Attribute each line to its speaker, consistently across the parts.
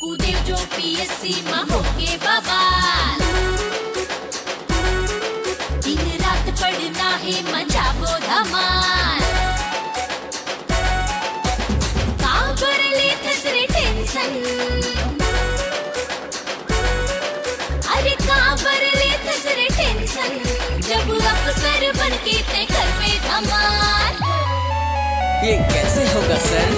Speaker 1: कूदे जो पीएससी मां होके बवाल, दिन रात पढ़ना है मचावो धमाल, काबर ले थसरे टेंशन, अरे काबर ले थसरे टेंशन, जब अफसर बन के तय कर पे धमाल।
Speaker 2: ये कैसे होगा सर?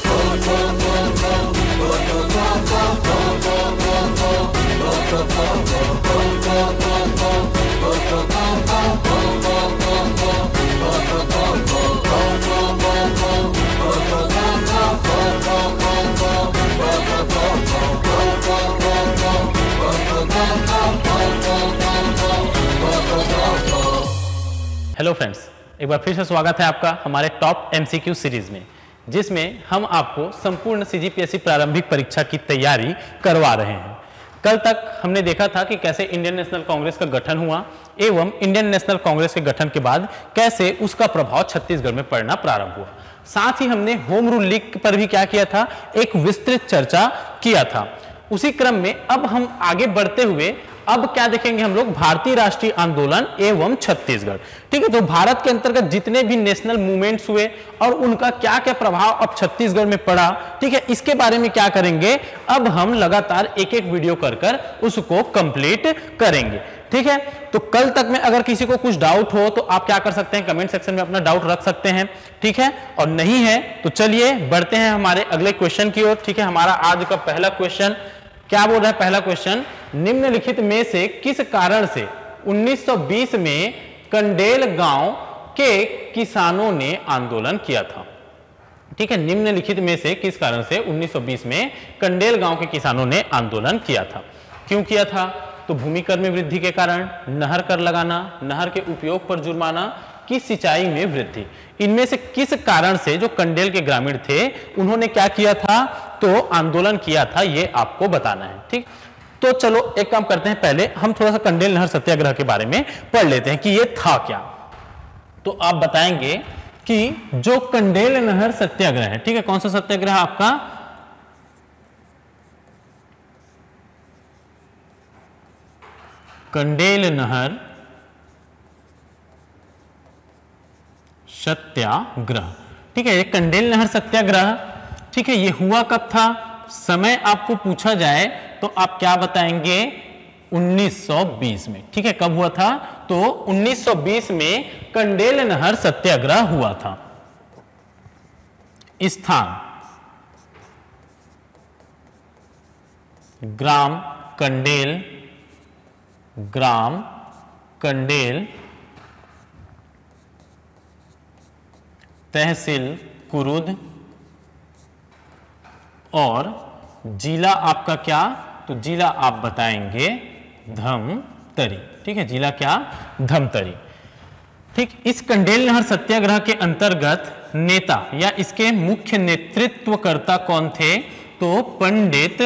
Speaker 3: हेलो फ्रेंड्स, एक बार फिर से स्वागत है आपका हमारे टॉप एमसीक्यू सीरीज में, जिसमें हम आपको संपूर्ण सीजीपीएससी प्रारंभिक परीक्षा की तैयारी करवा रहे हैं। कल तक हमने देखा था कि कैसे इंडियन नेशनल कांग्रेस का गठन हुआ एवं इंडियन नेशनल कांग्रेस के गठन के बाद कैसे उसका प्रभाव छत्तीसगढ़ में पड़ना प्रारंभ हुआ। साथ ही हमने होम रूल लीग पर भी क्या किया था, एक विस्तृत चर्चा किया था। उसी क्रम में अब हम आगे बढ़ते हुए अब क्या देखेंगे हम लोग, भारतीय राष्ट्रीय आंदोलन एवं छत्तीसगढ़। ठीक है, तो भारत के अंतर्गत जितने भी नेशनल मूवमेंट्स हुए और उनका क्या क्या प्रभाव अब छत्तीसगढ़ में पड़ा, ठीक है, इसके बारे में क्या करेंगे, अब हम लगातार एक एक वीडियो कर उसको कंप्लीट करेंगे। ठीक है, तो कल तक में अगर किसी को कुछ डाउट हो तो आप क्या कर सकते हैं, कमेंट सेक्शन में अपना डाउट रख सकते हैं। ठीक है, और नहीं है तो चलिए बढ़ते हैं हमारे अगले क्वेश्चन की ओर। ठीक है, हमारा आज का पहला क्वेश्चन क्या बोल रहा है, पहला क्वेश्चन, निम्नलिखित में से किस कारण से 1920 में कंडेल गांव के किसानों ने आंदोलन किया था। ठीक है, निम्नलिखित में से किस कारण से 1920 में कंडेल गांव के किसानों ने आंदोलन किया था। क्यों किया था, तो भूमि कर में वृद्धि के कारण, नहर कर लगाना, नहर के उपयोग पर जुर्माना, की सिंचाई में वृद्धि। इनमें से किस कारण से जो कंडेल के ग्रामीण थे उन्होंने क्या किया था, तो आंदोलन किया था, ये आपको बताना है। ठीक, तो चलो एक काम करते हैं, पहले हम थोड़ा सा कंडेल नहर सत्याग्रह के बारे में पढ़ लेते हैं कि ये था क्या। तो आप बताएंगे कि जो कंडेल नहर सत्याग्रह है, ठीक है, कौन सा सत्याग्रह आपका, कंडेल नहर सत्याग्रह। ठीक है, ये कंडेल नहर सत्याग्रह, ठीक है, ये हुआ कब था, समय आपको पूछा जाए तो आप क्या बताएंगे, 1920 में। ठीक है, कब हुआ था, तो 1920 में कंडेल नहर सत्याग्रह हुआ था। स्थान ग्राम कंडेल, ग्राम कंडेल, तहसील कुरुद, और जिला आपका क्या, तो जिला आप बताएंगे धमतरी। ठीक है, जिला क्या, धमतरी। ठीक, इस कंडेल नहर सत्याग्रह के अंतर्गत नेता या इसके मुख्य नेतृत्वकर्ता कौन थे, तो पंडित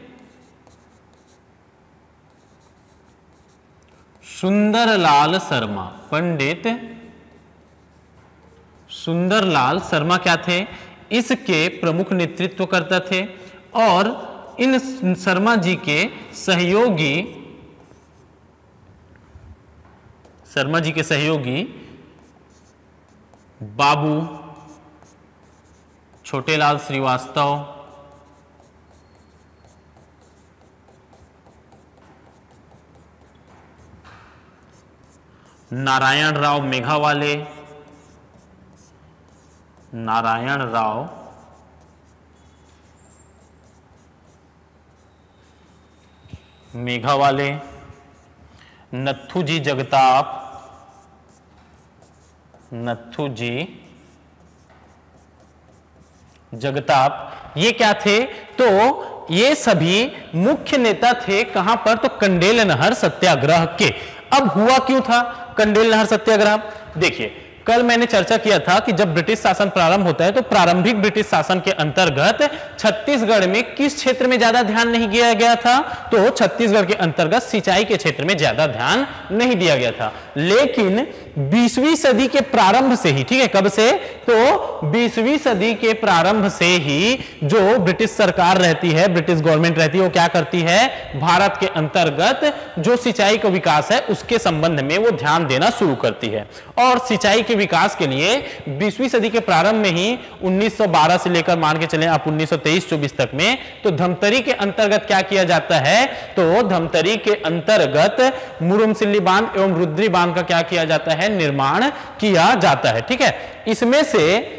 Speaker 3: सुंदरलाल शर्मा। पंडित सुंदरलाल शर्मा क्या थे, इसके प्रमुख नेतृत्वकर्ता थे। और इन शर्मा जी के सहयोगी, शर्मा जी के सहयोगी बाबू छोटेलाल श्रीवास्तव, नारायण राव मेघावाले, नारायण राव मेघावाले, नथुजी जगताप, नथुजी जगताप, ये क्या थे, तो ये सभी मुख्य नेता थे कहां पर, तो कंडेल नहर सत्याग्रह के। अब हुआ क्यों था कंडेल नहर सत्याग्रह, देखिए कल मैंने चर्चा किया था कि जब ब्रिटिश शासन प्रारंभ होता है तो प्रारंभिक ब्रिटिश शासन के अंतर्गत छत्तीसगढ़ में किस क्षेत्र में ज्यादा ध्यान नहीं दिया गया था, तो छत्तीसगढ़ के अंतर्गत सिंचाई के क्षेत्र में ज्यादा ध्यान नहीं दिया गया था। लेकिन 20वीं सदी के प्रारंभ से ही, ठीक है, कब से, तो 20वीं सदी के प्रारंभ से ही जो ब्रिटिश सरकार रहती है, ब्रिटिश गवर्नमेंट रहती है, वो क्या करती है, भारत के अंतर्गत जो सिंचाई का विकास है उसके संबंध में वो ध्यान देना शुरू करती है। और सिंचाई के विकास के लिए 20वीं सदी के प्रारंभ में ही 1912 से लेकर मान के चलें आप 1923-24 तक में, तो धमतरी के अंतर्गत क्या किया जाता है, तो धमतरी के अंतर्गत मुरुमसिल्ली बांध एवं रुद्री बांध का क्या किया जाता है, निर्माण किया जाता है। ठीक है, इसमें से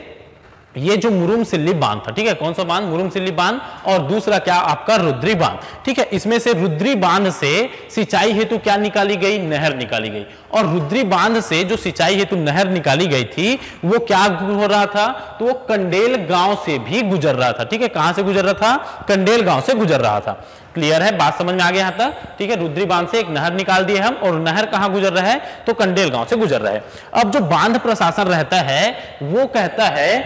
Speaker 3: ये जो मुरुमसिल्ली बांध था, ठीक है, कौन सा बांध, मुरुमसिल्ली बांध, और दूसरा क्या आपका रुद्री बांध। ठीक है, इसमें से रुद्री बांध से सिंचाई हेतु क्या निकाली गई, नहर निकाली गई। और रुद्री बांध से जो सिंचाई हेतु नहर निकाली गई थी वो क्या हो रहा था, तो वो कंडेल गांव से भी गुजर रहा था। ठीक है, कहां से गुजर रहा था, कंडेल गांव से गुजर रहा था। क्लियर है, बात समझ में आ गया यहां तक। ठीक है, रुद्री बांध से एक नहर निकाल दी हम, और नहर कहां गुजर रहा है, तो कंडेल गांव से गुजर रहा है। अब जो बांध प्रशासन रहता है वो कहता है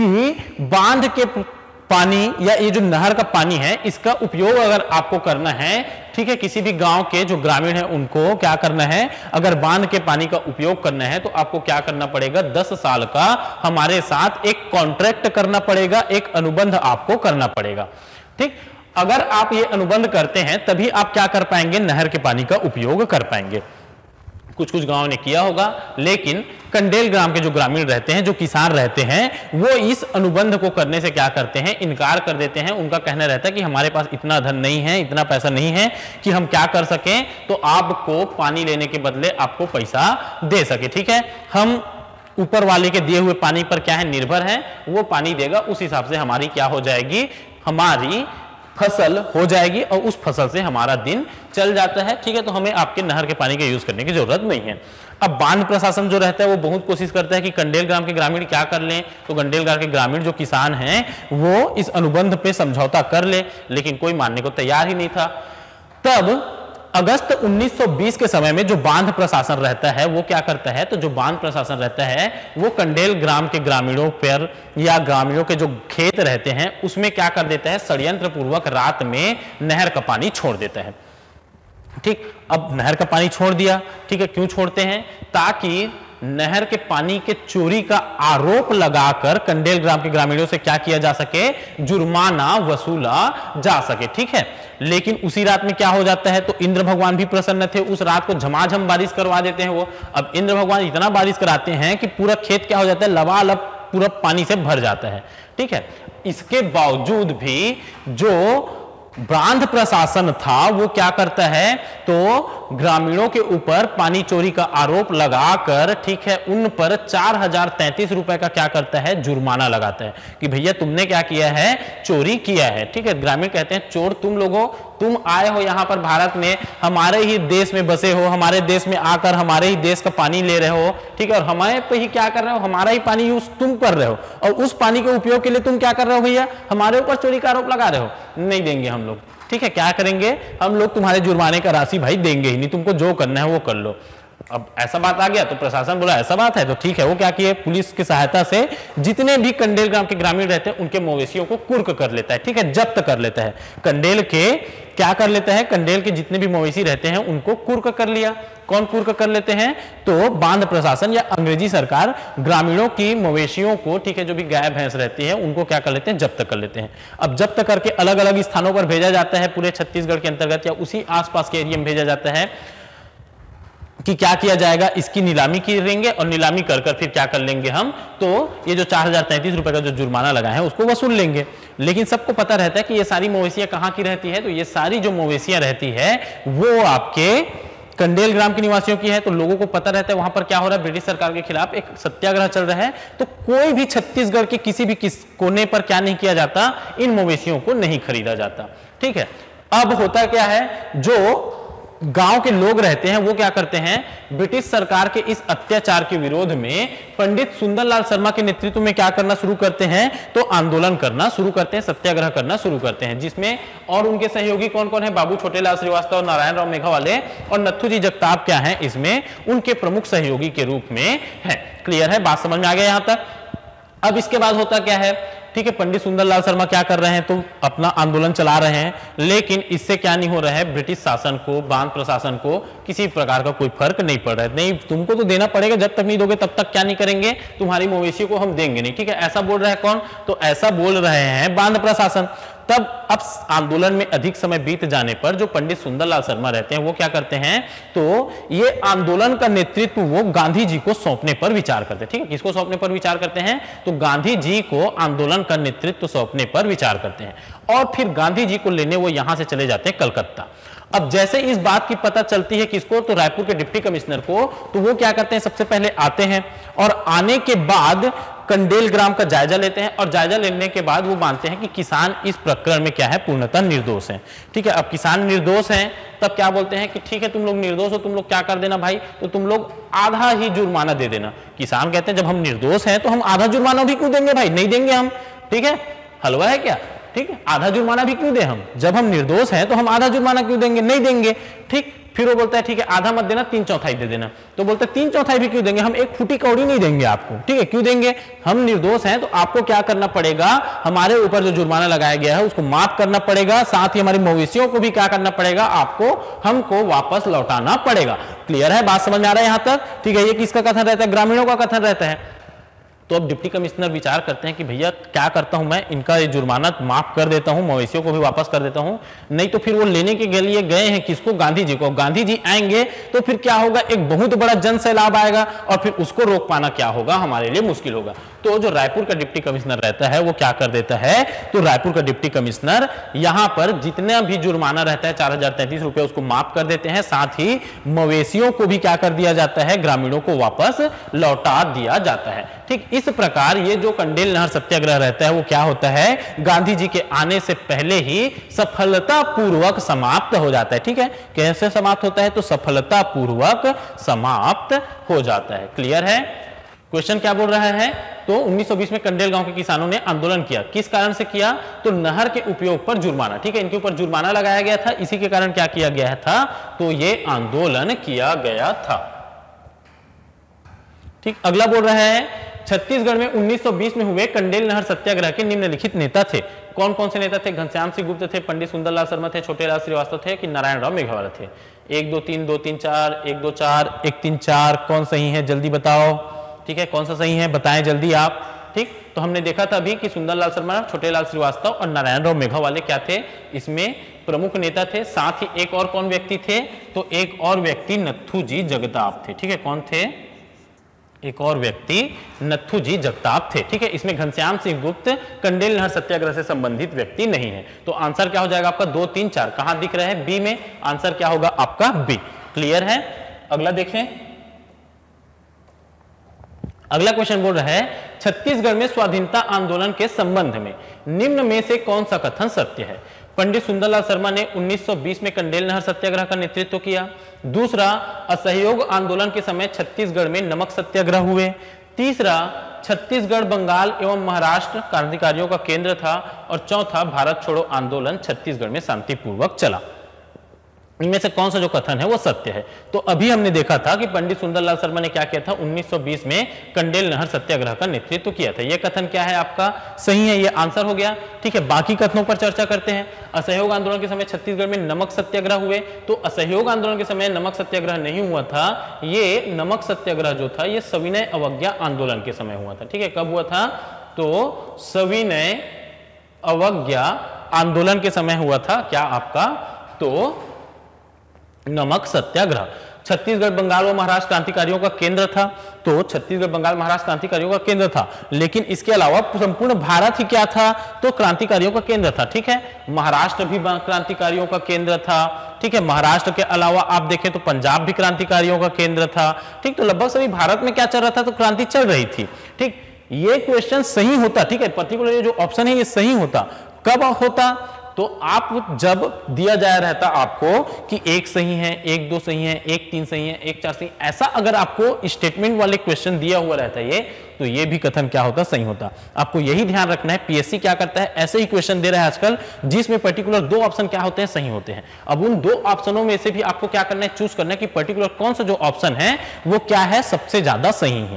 Speaker 3: कि बांध के पानी या ये जो नहर का पानी है इसका उपयोग अगर आपको करना है, ठीक है, किसी भी गांव के जो ग्रामीण है उनको क्या करना है, अगर बांध के पानी का उपयोग करना है तो आपको क्या करना पड़ेगा, 10 साल का हमारे साथ एक कॉन्ट्रैक्ट करना पड़ेगा, एक अनुबंध आपको करना पड़ेगा। ठीक, अगर आप ये अनुबंध करते हैं तभी आप क्या कर पाएंगे, नहर के पानी का उपयोग कर पाएंगे। कुछ कुछ गांवों ने किया होगा, लेकिन कंडेल ग्राम के जो ग्रामीण रहते हैं, जो किसान रहते हैं, वो इस अनुबंध को करने से क्या करते हैं, इनकार कर देते हैं। उनका कहना रहता है कि हमारे पास इतना धन नहीं है, इतना पैसा नहीं है कि हम क्या कर सकें, तो आपको पानी लेने के बदले आपको पैसा दे सके। ठीक है, हम ऊपर वाले के दिए हुए पानी पर क्या है, निर्भर है, वो पानी देगा, उस हिसाब से हमारी क्या हो जाएगी, हमारी फसल हो जाएगी और उस फसल से हमारा दिन चल जाता है। ठीक है, तो हमें आपके नहर के पानी का यूज करने की जरूरत नहीं है। अब बांध प्रशासन जो रहता है वो बहुत कोशिश करता है कि कंडेल ग्राम के ग्रामीण क्या कर लें, तो कंडेल ग्राम के ग्रामीण जो किसान हैं वो इस अनुबंध पे समझौता कर ले, लेकिन कोई मानने को तैयार ही नहीं था। तब अगस्त 1920 के समय में जो बांध प्रशासन रहता है वो क्या करता है, तो जो बांध प्रशासन रहता है वो कंडेल ग्राम के ग्रामीणों पर या ग्रामीणों के जो खेत रहते हैं उसमें क्या कर देता है, षड्यंत्र पूर्वक रात में नहर का पानी छोड़ देता है। ठीक, अब नहर का पानी छोड़ दिया, ठीक है, क्यों छोड़ते हैं, ताकि नहर के पानी के चोरी का आरोप लगाकर कंडेल ग्राम के ग्रामीणों से क्या किया जा सके, जुर्माना वसूला जा सके। ठीक है, लेकिन उसी रात में क्या हो जाता है, तो इंद्र भगवान भी प्रसन्न थे, उस रात को झमाझम बारिश करवा देते हैं वो। अब इंद्र भगवान इतना बारिश कराते हैं कि पूरा खेत क्या हो जाता है, लबालब पूरा पानी से भर जाता है। ठीक है, इसके बावजूद भी जो बांध प्रशासन था वो क्या करता है, तो ग्रामीणों के ऊपर पानी चोरी का आरोप लगाकर, ठीक है, उन पर 4033 रुपए का क्या करता है, जुर्माना लगाता है कि भैया तुमने क्या किया है, चोरी किया है। ठीक है, ग्रामीण कहते हैं चोर तुम लोगों, तुम आए हो यहाँ पर भारत में, हमारे ही देश में बसे हो, हमारे देश में आकर हमारे ही देश का पानी ले रहे हो। ठीक है, और हमारे पे ही क्या कर रहे हो, हमारा ही पानी यूज तुम कर रहे हो, और उस पानी के उपयोग के लिए तुम क्या कर रहे हो भैया, हमारे ऊपर चोरी का आरोप लगा रहे हो। नहीं देंगे हम लोग। ठीक है, क्या करेंगे हम लोग, तुम्हारे जुर्माने का राशि भाई देंगे ही नहीं, तुमको जो करना है वो कर लो। अब ऐसा बात आ गया तो प्रशासन बोला ऐसा बात है तो ठीक है, वो क्या किए, पुलिस की सहायता से जितने भी कंडेल ग्राम के ग्रामीण रहते हैं उनके मवेशियों को कुर्क कर लेता है। ठीक है, जब्त कर लेता है। कंडेल के क्या कर लेता है, कंडेल के जितने भी मवेशी रहते हैं उनको कुर्क कर लिया। कौन कुर्क कर लेते हैं, तो बांध प्रशासन या अंग्रेजी सरकार ग्रामीणों की मवेशियों को, ठीक है, जो भी गाय भैंस रहती है उनको क्या कर लेते हैं, जब्त कर लेते हैं। अब जब्त करके अलग अलग स्थानों पर भेजा जाता है, पूरे छत्तीसगढ़ के अंतर्गत या उसी आसपास के एरिया में भेजा जाता है कि क्या किया जाएगा, इसकी नीलामी करेंगे और नीलामी कर फिर क्या कर लेंगे हम, तो ये जो 4033 रुपए का जो जुर्माना लगा है उसको वसूल लेंगे। लेकिन सबको पता रहता है कि ये सारी मवेशियां कहाँ की रहती है, तो ये सारी जो मवेशियां रहती है वो आपके कंडेल ग्राम के निवासियों की है। तो लोगों को पता रहता है वहां पर क्या हो रहा है, ब्रिटिश सरकार के खिलाफ एक सत्याग्रह चल रहा है, तो कोई भी छत्तीसगढ़ के किसी भी कोने पर क्या नहीं किया जाता, इन मवेशियों को नहीं खरीदा जाता। ठीक है, अब होता क्या है, जो गांव के लोग रहते हैं वो क्या करते हैं, ब्रिटिश सरकार के इस अत्याचार के विरोध में पंडित सुंदरलाल शर्मा के नेतृत्व में क्या करना शुरू करते हैं, तो आंदोलन करना शुरू करते हैं, सत्याग्रह करना शुरू करते हैं, जिसमें और उनके सहयोगी कौन कौन है, बाबू छोटेलाल श्रीवास्तव, नारायण राव मेघावाले और नथुजी जगताप क्या है, इसमें उनके प्रमुख सहयोगी के रूप में है। क्लियर है, बात समझ में आ गया यहां तक। अब इसके बाद होता क्या है, ठीक है, पंडित सुंदरलाल शर्मा क्या कर रहे हैं, तो अपना आंदोलन चला रहे हैं, लेकिन इससे क्या नहीं हो रहा है, ब्रिटिश शासन को, बांध प्रशासन को किसी प्रकार का कोई फर्क नहीं पड़ रहा है। नहीं, तुमको तो देना पड़ेगा, जब तक नहीं दोगे तब तक क्या नहीं करेंगे, तुम्हारी मवेशियों को हम देंगे नहीं। ठीक है, ऐसा बोल रहा है कौन, तो ऐसा बोल रहे हैं बांध प्रशासन। तब अब आंदोलन में अधिक समय बीत जाने पर जो पंडित सुंदरलाल शर्मा रहते हैं वो क्या करते हैं, तो ये आंदोलन का नेतृत्व वो गांधी जी को सौंपने पर विचार करते हैं। ठीक है, किसको सौंपने पर विचार करते हैं, तो गांधी जी को आंदोलन का नेतृत्व सौंपने पर विचार करते हैं। और फिर गांधी जी को लेने वो यहां से चले जाते हैं कलकत्ता। अब जैसे इस बात की पता चलती है किसको, तो रायपुर के डिप्टी कमिश्नर को, तो वो क्या करते हैं, सबसे पहले आते हैं और आने के बाद कंडेल ग्राम का जायजा लेते हैं और जायजा लेने के बाद वो मानते हैं कि किसान इस प्रकरण में क्या है, पूर्णतः निर्दोष हैं। ठीक है, अब किसान निर्दोष हैं, तब क्या बोलते हैं कि ठीक है, तुम लोग निर्दोष हो, तुम लोग क्या कर देना भाई, तो तुम लोग आधा ही जुर्माना दे देना। किसान कहते हैं जब हम निर्दोष हैं तो हम आधा जुर्माना भी क्यों देंगे भाई, नहीं देंगे हम। ठीक है, हलवा है क्या, ठीक है, आधा जुर्माना भी क्यों दें हम, जब हम निर्दोष हैं तो हम आधा जुर्माना क्यों देंगे, नहीं देंगे। ठीक, फिर वो बोलता है ठीक है आधा मत देना, 3/4 दे देना। तो बोलते हैं 3/4 भी क्यों देंगे, हम एक फुटी कौड़ी नहीं देंगे आपको। ठीक है, क्यों देंगे, हम निर्दोष हैं तो आपको क्या करना पड़ेगा, हमारे ऊपर जो जुर्माना लगाया गया है उसको माफ करना पड़ेगा, साथ ही हमारी मवेशियों को भी क्या करना पड़ेगा, आपको हमको वापस लौटाना पड़ेगा। क्लियर है, बात समझ में आ रहा है यहां तक। ठीक है, ये किसका कथन रहता है, ग्रामीणों का कथन रहता है। तो अब डिप्टी कमिश्नर विचार करते हैं कि भैया क्या करता हूं मैं, इनका ये जुर्माना माफ कर देता हूं, मवेशियों को भी वापस कर देता हूं, नहीं तो फिर वो लेने के लिए गए हैं किसको, गांधी जी को। गांधी जी आएंगे तो फिर क्या होगा, एक बहुत बड़ा जन सैलाब आएगा और फिर उसको रोक पाना क्या होगा, हमारे लिए मुश्किल होगा। तो जो रायपुर का डिप्टी कमिश्नर रहता है वो क्या कर देता है, तो रायपुर का डिप्टी कमिश्नर यहां पर जितना भी जुर्माना रहता है 4033 रुपए उसको माफ कर देते हैं, साथ ही मवेशियों को भी क्या कर दिया जाता है, ग्रामीणों को वापस लौटा दिया जाता है। ठीक, इस प्रकार ये जो कंडेल नहर सत्याग्रह रहता है वो क्या होता है, गांधी जी के आने से पहले ही सफलतापूर्वक समाप्त हो जाता है। ठीक है, कैसे समाप्त होता है, तो सफलतापूर्वक समाप्त हो जाता है। क्लियर है, क्वेश्चन क्या बोल रहा है, तो 1920 में कंडेल गांव के किसानों ने आंदोलन किया, किस कारण से किया, तो नहर के उपयोग पर जुर्माना। ठीक है, इनके ऊपर जुर्माना लगाया गया था, इसी के कारण क्या किया गया था, तो ये आंदोलन किया गया था। ठीक, अगला बोल रहा है छत्तीसगढ़ में 1920 में हुए कंडेल नहर सत्याग्रह के निम्नलिखित नेता थे। कौन कौन से नेता थे, घनश्याम सिंह गुप्त थे, पंडित सुंदरलाल शर्मा थे, छोटेलाल श्रीवास्तव थे, कि नारायण राव मेघवाला थे। 1 2 3 2 3 4 1 2 4 1 3 4 कौन सही है, जल्दी बताओ। ठीक है, कौन सा सही है, बताएं जल्दी आप। ठीक, तो हमने देखा था अभी कि सुंदरलाल शर्मा, छोटेलाल श्रीवास्तव और नारायण राव मेघवाले क्या थे, इसमें प्रमुख नेता थे। साथ ही एक और कौन व्यक्ति थे, तो एक और व्यक्ति नत्थूजी जगताप थे। ठीक है, कौन थे, एक और व्यक्ति नत्थूजी जगताप थे। ठीक है, इसमें घनश्याम सिंह गुप्त कंडेल नहर सत्याग्रह से संबंधित व्यक्ति नहीं है। तो आंसर क्या हो जाएगा आपका, 2 3 4 कहां दिख रहा है, बी में, आंसर क्या होगा आपका बी। क्लियर है, अगला देखें। अगला क्वेश्चन बोल रहा है छत्तीसगढ़ में स्वाधीनता आंदोलन के संबंध में निम्न में से कौन सा कथन सत्य है। पंडित सुंदरलाल शर्मा ने 1920 में कंडेल नहर सत्याग्रह का नेतृत्व किया। दूसरा, असहयोग आंदोलन के समय छत्तीसगढ़ में नमक सत्याग्रह हुए। तीसरा, छत्तीसगढ़ बंगाल एवं महाराष्ट्र क्रांतिकारियों का केंद्र था। और चौथा, भारत छोड़ो आंदोलन छत्तीसगढ़ में शांतिपूर्वक चला। इनमें से कौन सा जो कथन है वो सत्य है। तो अभी हमने देखा था कि पंडित सुंदरलाल शर्मा ने क्या किया था, 1920 में कंडेल नहर सत्याग्रह का नेतृत्व किया था। यह कथन क्या है आपका, सही है, ये आंसर हो गया। ठीक है, बाकी कथनों पर चर्चा करते हैं। असहयोग आंदोलन के समय छत्तीसगढ़ में नमक सत्याग्रह हुए, तो असहयोग आंदोलन के समय नमक सत्याग्रह नहीं हुआ था। ये नमक सत्याग्रह जो था ये सविनय अवज्ञा आंदोलन के समय हुआ था। ठीक है, कब हुआ था, तो सविनय अवज्ञा आंदोलन के समय हुआ था। क्या आपका, तो नमक सत्याग्रह। छत्तीसगढ़ बंगाल व महाराष्ट्र क्रांतिकारियों का केंद्र था, तो छत्तीसगढ़ बंगाल महाराष्ट्र क्रांतिकारियों का केंद्र था। लेकिन इसके अलावा संपूर्ण भारत ही क्या था, तो क्रांतिकारियों का केंद्र था। ठीक है, महाराष्ट्र भी क्रांतिकारियों का केंद्र था। ठीक है, महाराष्ट्र के अलावा आप देखें तो पंजाब भी क्रांतिकारियों का केंद्र था। ठीक, तो लगभग सभी भारत में क्या चल रहा था, तो क्रांति चल रही थी। ठीक, ये क्वेश्चन सही होता। ठीक है, पर्टिकुलर ये जो ऑप्शन है ये सही होता। कब होता, तो आप जब दिया जाया रहता आपको कि 1 सही है, 1 2 सही है, 1 3 सही है, 1 4 सही, ऐसा अगर आपको स्टेटमेंट वाले क्वेश्चन दिया हुआ रहता है तो ये भी कथन क्या होता, सही होता। आपको यही ध्यान रखना है, पीएससी क्या करता है, ऐसे ही क्वेश्चन दे रहा है आजकल जिसमें पर्टिकुलर 2 ऑप्शन क्या होते हैं, सही होते हैं। अब उन 2 ऑप्शनों में से भी आपको क्या करना है, चूज करना है कि पर्टिकुलर कौन सा जो ऑप्शन है वो क्या है, सबसे ज्यादा सही है।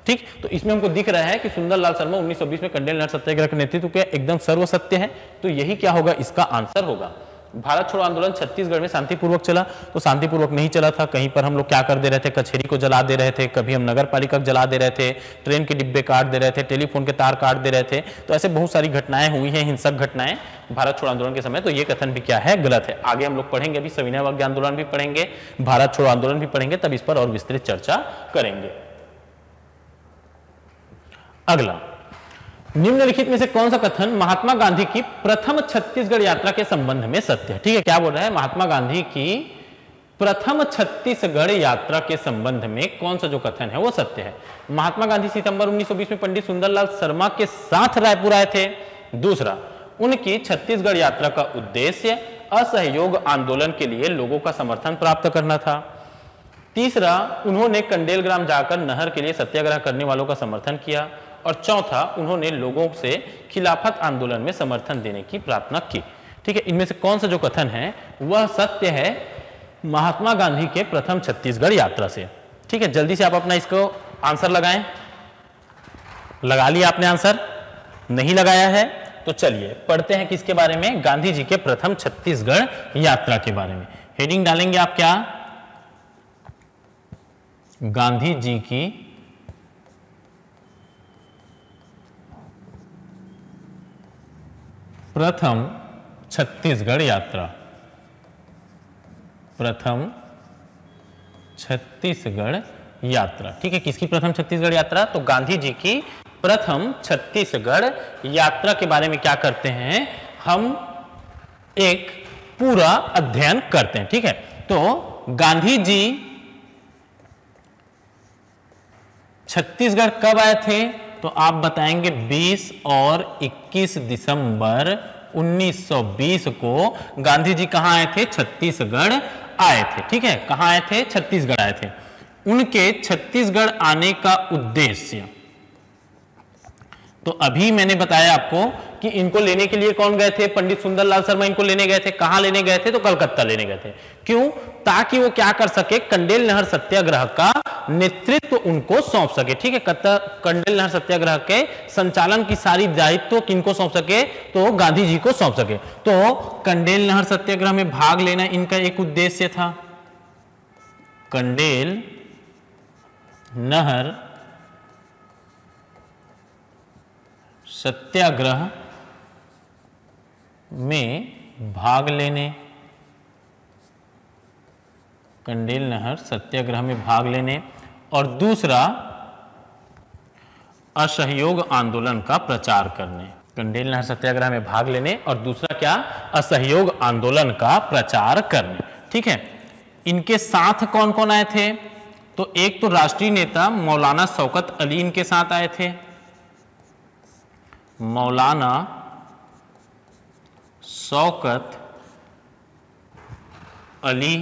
Speaker 3: ठीक, तो इसमें हमको दिख रहा है कि सुंदरलाल शर्मा 1920 में कंडेल नहर सत्याग्रह का नेतृत्व किया, एकदम सर्व सत्य है। तो यही क्या होगा, इसका आंसर होगा। भारत छोड़ो आंदोलन छत्तीसगढ़ में शांतिपूर्वक चला, तो शांतिपूर्वक नहीं चला था। कहीं पर हम लोग क्या कर दे रहे थे, कचहरी को जला दे रहे थे, कभी हम नगर पालिका को जला दे रहे थे, ट्रेन के डिब्बे काट दे रहे थे, टेलीफोन के तार काट दे रहे थे। तो ऐसे बहुत सारी घटनाएं हुई हैं, हिंसक घटनाएं भारत छोड़ो आंदोलन के समय। तो ये कथन भी क्या है, गलत है। आगे हम लोग पढ़ेंगे, अभी सविनय अवज्ञा आंदोलन भी पढ़ेंगे, भारत छोड़ो आंदोलन भी पढ़ेंगे, तब इस पर और विस्तृत चर्चा करेंगे। अगला, निम्नलिखित में से कौन सा कथन महात्मा गांधी की प्रथम छत्तीसगढ़ यात्रा के संबंध में सत्य है? ठीक है, क्या बोल रहा है, महात्मा गांधी की प्रथम छत्तीसगढ़ यात्रा के संबंध में कौन सा जो कथन है वो सत्य है? महात्मा गांधी सितंबर 1920 में पंडित सुंदरलाल शर्मा के साथ रायपुर आए थे। दूसरा, उनकी छत्तीसगढ़ यात्रा का उद्देश्य असहयोग आंदोलन के लिए लोगों का समर्थन प्राप्त करना था। तीसरा, उन्होंने कंडेल ग्राम जाकर नहर के लिए सत्याग्रह करने वालों का समर्थन किया। और चौथा, उन्होंने लोगों से खिलाफत आंदोलन में समर्थन देने की प्रार्थना की। ठीक है, इनमें से कौन सा जो कथन है वह सत्य है महात्मा गांधी के प्रथम छत्तीसगढ़ यात्रा से? ठीक है, जल्दी से आप अपना इसको आंसर लगाएं। लगा लिया आपने आंसर? नहीं लगाया है तो चलिए पढ़ते हैं किसके बारे में, गांधी जी के प्रथम छत्तीसगढ़ यात्रा के बारे में। हेडिंग डालेंगे आप क्या, गांधी जी की प्रथम छत्तीसगढ़ यात्रा। प्रथम छत्तीसगढ़ यात्रा, ठीक है, किसकी प्रथम छत्तीसगढ़ यात्रा? तो गांधी जी की प्रथम छत्तीसगढ़ यात्रा के बारे में क्या करते हैं, हम एक पूरा अध्ययन करते हैं। ठीक है, तो गांधी जी छत्तीसगढ़ कब आए थे? तो आप बताएंगे 20 और 21 दिसंबर 1920 को गांधी जी कहां आए थे? छत्तीसगढ़ आए थे। ठीक है, कहां आए थे? छत्तीसगढ़ आए थे। उनके छत्तीसगढ़ आने का उद्देश्य, तो अभी मैंने बताया आपको कि इनको लेने के लिए कौन गए थे? पंडित सुंदरलाल शर्मा इनको लेने गए थे। कहां लेने गए थे? तो कलकत्ता लेने गए थे। क्यों? ताकि वो क्या कर सके, कंडेल नहर सत्याग्रह का नेतृत्व उनको सौंप सके। ठीक है, कंडेल नहर सत्याग्रह के संचालन की सारी दायित्व किनको सौंप सके? तो गांधी जी को सौंप सके। तो कंडेल नहर सत्याग्रह में भाग लेना इनका एक उद्देश्य था। कंडेल नहर सत्याग्रह में भाग लेने, कंडेल नहर सत्याग्रह में भाग लेने, और दूसरा असहयोग आंदोलन का प्रचार करने। कंडेल नहर सत्याग्रह में भाग लेने और दूसरा क्या? असहयोग आंदोलन का प्रचार करने। ठीक है, इनके साथ कौन कौन आए थे? तो एक तो राष्ट्रीय नेता मौलाना शौकत अली इनके साथ आए थे, मौलाना शौकत अली,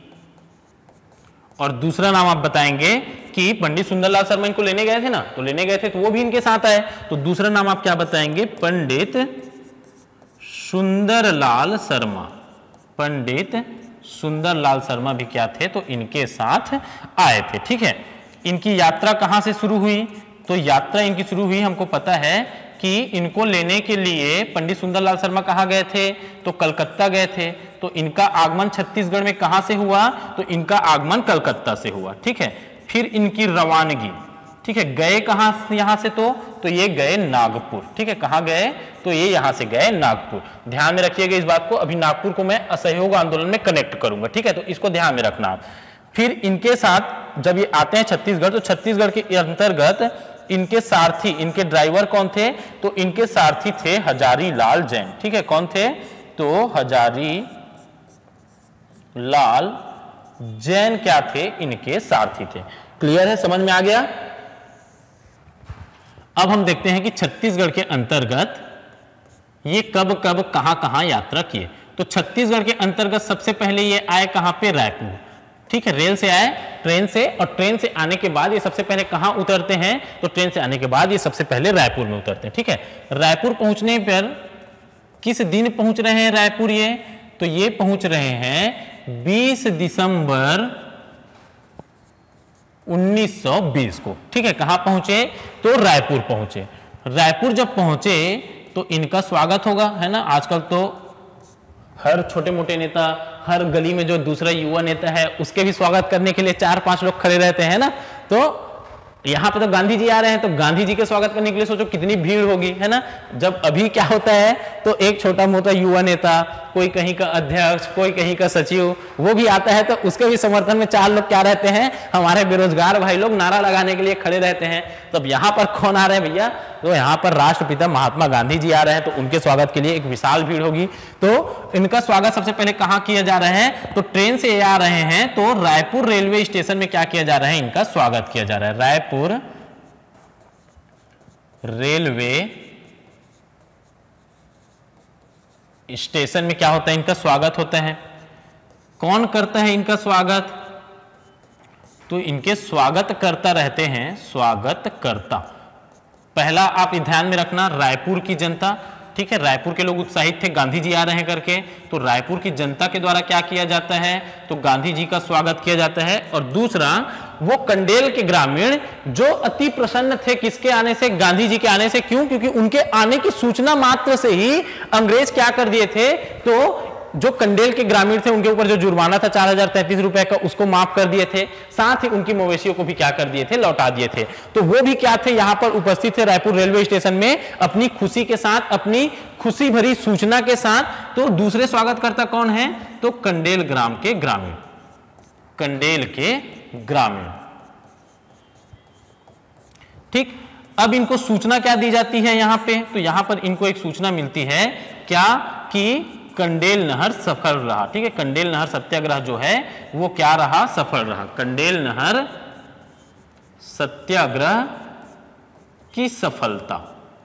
Speaker 3: और दूसरा नाम आप बताएंगे कि पंडित सुंदरलाल शर्मा इनको लेने गए थे ना, तो लेने गए थे तो वो भी इनके साथ आए, तो दूसरा नाम आप क्या बताएंगे? पंडित सुंदरलाल शर्मा। पंडित सुंदरलाल शर्मा भी क्या थे? तो इनके साथ आए थे। ठीक है, इनकी यात्रा कहां से शुरू हुई? तो यात्रा इनकी शुरू हुई, हमको पता है कि इनको लेने के लिए पंडित सुंदरलाल शर्मा कहाँ गए थे? तो कलकत्ता गए थे। तो इनका आगमन छत्तीसगढ़ में कहां से हुआ? तो इनका आगमन कलकत्ता से हुआ। ठीक है, फिर इनकी रवानगी, ठीक है, गए कहां से? यहां से तो ये गए नागपुर। ठीक है, कहां गए? तो ये यहां से गए नागपुर। ध्यान में रखिएगा इस बात को, अभी नागपुर को मैं असहयोग आंदोलन में कनेक्ट करूंगा। ठीक है, तो इसको ध्यान में रखना आप। फिर इनके साथ जब ये आते हैं छत्तीसगढ़, तो छत्तीसगढ़ के अंतर्गत इनके सारथी, इनके ड्राइवर कौन थे? तो इनके सारथी थे हजारी लाल जैन। ठीक है, कौन थे? तो हजारी लाल जैन क्या थे? इनके सारथी थे। क्लियर है, समझ में आ गया? अब हम देखते हैं कि छत्तीसगढ़ के अंतर्गत ये कब कब कहां कहां यात्रा किए। तो छत्तीसगढ़ के अंतर्गत सबसे पहले ये आए कहां पे? रायपुर। ठीक है, रेल से आए, ट्रेन से, और ट्रेन से आने के बाद ये सबसे पहले कहां उतरते हैं? तो ट्रेन से आने के बाद ये सबसे पहले रायपुर में उतरते हैं। ठीक है, रायपुर पहुंचने पर किस दिन पहुंच रहे हैं रायपुर ये? तो ये पहुंच रहे हैं 20 दिसंबर 1920 को। ठीक है, कहां पहुंचे? तो रायपुर पहुंचे। रायपुर जब पहुंचे तो इनका स्वागत होगा, है ना। आजकल तो हर छोटे मोटे नेता, हर गली में जो दूसरा युवा नेता है उसके भी स्वागत करने के लिए 4-5 लोग खड़े रहते हैं ना। तो यहां पे तो गांधी जी आ रहे हैं तो गांधी जी के स्वागत करने के लिए सोचो कितनी भीड़ होगी, है ना। जब अभी क्या होता है तो एक छोटा मोटा युवा नेता, कोई कहीं का अध्यक्ष, कोई कहीं का सचिव, वो भी आता है तो उसके भी समर्थन में 4 लोग क्या रहते हैं, हमारे बेरोजगार भाई लोग नारा लगाने के लिए खड़े रहते हैं। तब यहाँ पर कौन आ रहे हैं भैया? तो यहाँ पर राष्ट्रपिता महात्मा गांधी जी आ रहे हैं, तो उनके स्वागत के लिए एक विशाल भीड़ होगी। तो इनका स्वागत सबसे पहले कहाँ किया जा रहा है? तो ट्रेन से आ रहे हैं तो रायपुर रेलवे स्टेशन में क्या किया जा रहा है? इनका स्वागत किया जा रहा है। रायपुर रेलवे स्टेशन में क्या होता है? इनका स्वागत होता है। कौन करता है इनका स्वागत? तो इनके स्वागत करता रहते हैं स्वागतकर्ता। पहला आप ध्यान में रखना, रायपुर की जनता। ठीक है, रायपुर के लोग उत्साहित थे गांधी जी आ रहे हैं करके, तो रायपुर की जनता के द्वारा क्या किया जाता है? तो गांधी जी का स्वागत किया जाता है। और दूसरा, वो कंडेल के ग्रामीण जो अति प्रसन्न थे किसके आने से? गांधी जी के आने से। क्यों? क्योंकि उनके आने की सूचना मात्र से ही अंग्रेज क्या कर दिए थे? तो जो कंडेल के ग्रामीण थे उनके ऊपर जो जुर्माना था 4033 रुपए का, उसको माफ कर दिए थे। साथ ही उनकी मवेशियों को भी क्या कर दिए थे? लौटा दिए थे। तो वो भी क्या थे? यहां पर उपस्थित थे रायपुर रेलवे स्टेशन में अपनी खुशी के साथ, अपनी खुशी भरी सूचना के साथ। तो दूसरे स्वागतकर्ता कौन है? तो कंडेल ग्राम के ग्रामीण, कंडेल के ग्रामीण। ठीक, अब इनको सूचना क्या दी जाती है यहां पे? तो यहां पर इनको एक सूचना मिलती है क्या? कि कंडेल नहर सफल रहा। ठीक है, कंडेल नहर सत्याग्रह जो है वो क्या रहा? सफल रहा। कंडेल नहर सत्याग्रह की सफलता,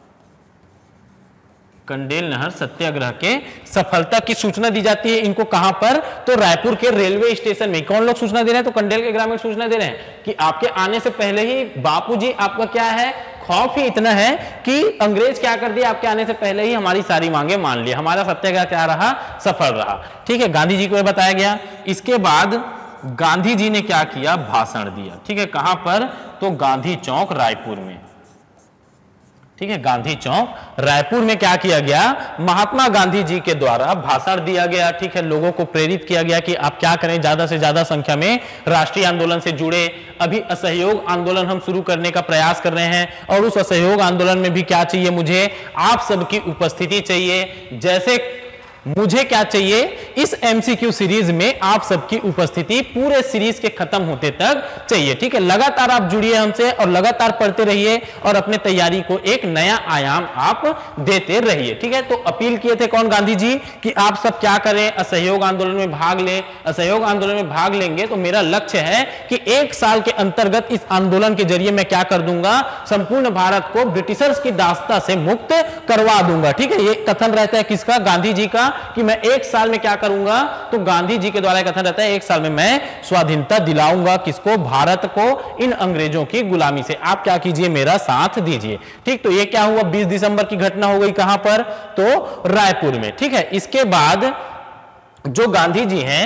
Speaker 3: कंडेल नहर सत्याग्रह के सफलता की सूचना दी जाती है इनको। कहां पर? तो रायपुर के रेलवे स्टेशन में। कौन लोग सूचना दे रहे हैं? तो कंडेल के ग्रामीण सूचना दे रहे हैं कि आपके आने से पहले ही बापूजी, आपका क्या है? खौफ ही इतना है कि अंग्रेज क्या कर दिया, आपके आने से पहले ही हमारी सारी मांगे मान ली, हमारा सत्याग्रह क्या रहा? सफल रहा। ठीक है, गांधी जी को यह बताया गया। इसके बाद गांधी जी ने क्या किया? भाषण दिया। ठीक है, कहां पर? तो गांधी चौक रायपुर में। ठीक है, गांधी चौक रायपुर में क्या किया गया? महात्मा गांधी जी के द्वारा भाषण दिया गया। ठीक है, लोगों को प्रेरित किया गया कि आप क्या करें, ज्यादा से ज्यादा संख्या में राष्ट्रीय आंदोलन से जुड़े। अभी असहयोग आंदोलन हम शुरू करने का प्रयास कर रहे हैं और उस असहयोग आंदोलन में भी क्या चाहिए? मुझे आप सबकी उपस्थिति चाहिए। जैसे मुझे क्या चाहिए? इस एमसीक्यू सीरीज में आप सबकी उपस्थिति पूरे सीरीज के खत्म होते तक चाहिए। ठीक है, लगातार आप जुड़िए हमसे और लगातार पढ़ते रहिए और अपने तैयारी को एक नया आयाम आप देते रहिए। ठीक है, तो अपील किए थे कौन? गांधी जी, कि आप सब क्या करें? असहयोग आंदोलन में भाग लें। असहयोग आंदोलन में भाग लेंगे तो मेरा लक्ष्य है कि 1 साल के अंतर्गत इस आंदोलन के जरिए मैं क्या कर दूंगा? संपूर्ण भारत को ब्रिटिशर्स की दास्ता से मुक्त करवा दूंगा। ठीक है, ये कथन रहता है किसका? गांधी जी का, कि मैं 1 साल में क्या करूंगा? तो गांधी जी के द्वारा कथन रहता है 1 साल में मैं स्वाधीनता दिलाऊंगा। किसको? भारत को इन अंग्रेजों की गुलामी से। आप क्या कीजिए? मेरा साथ दीजिए। ठीक, तो ये क्या हुआ? 20 दिसंबर की घटना हो गई। कहां पर? तो रायपुर में। ठीक है, इसके बाद जो गांधी जी हैं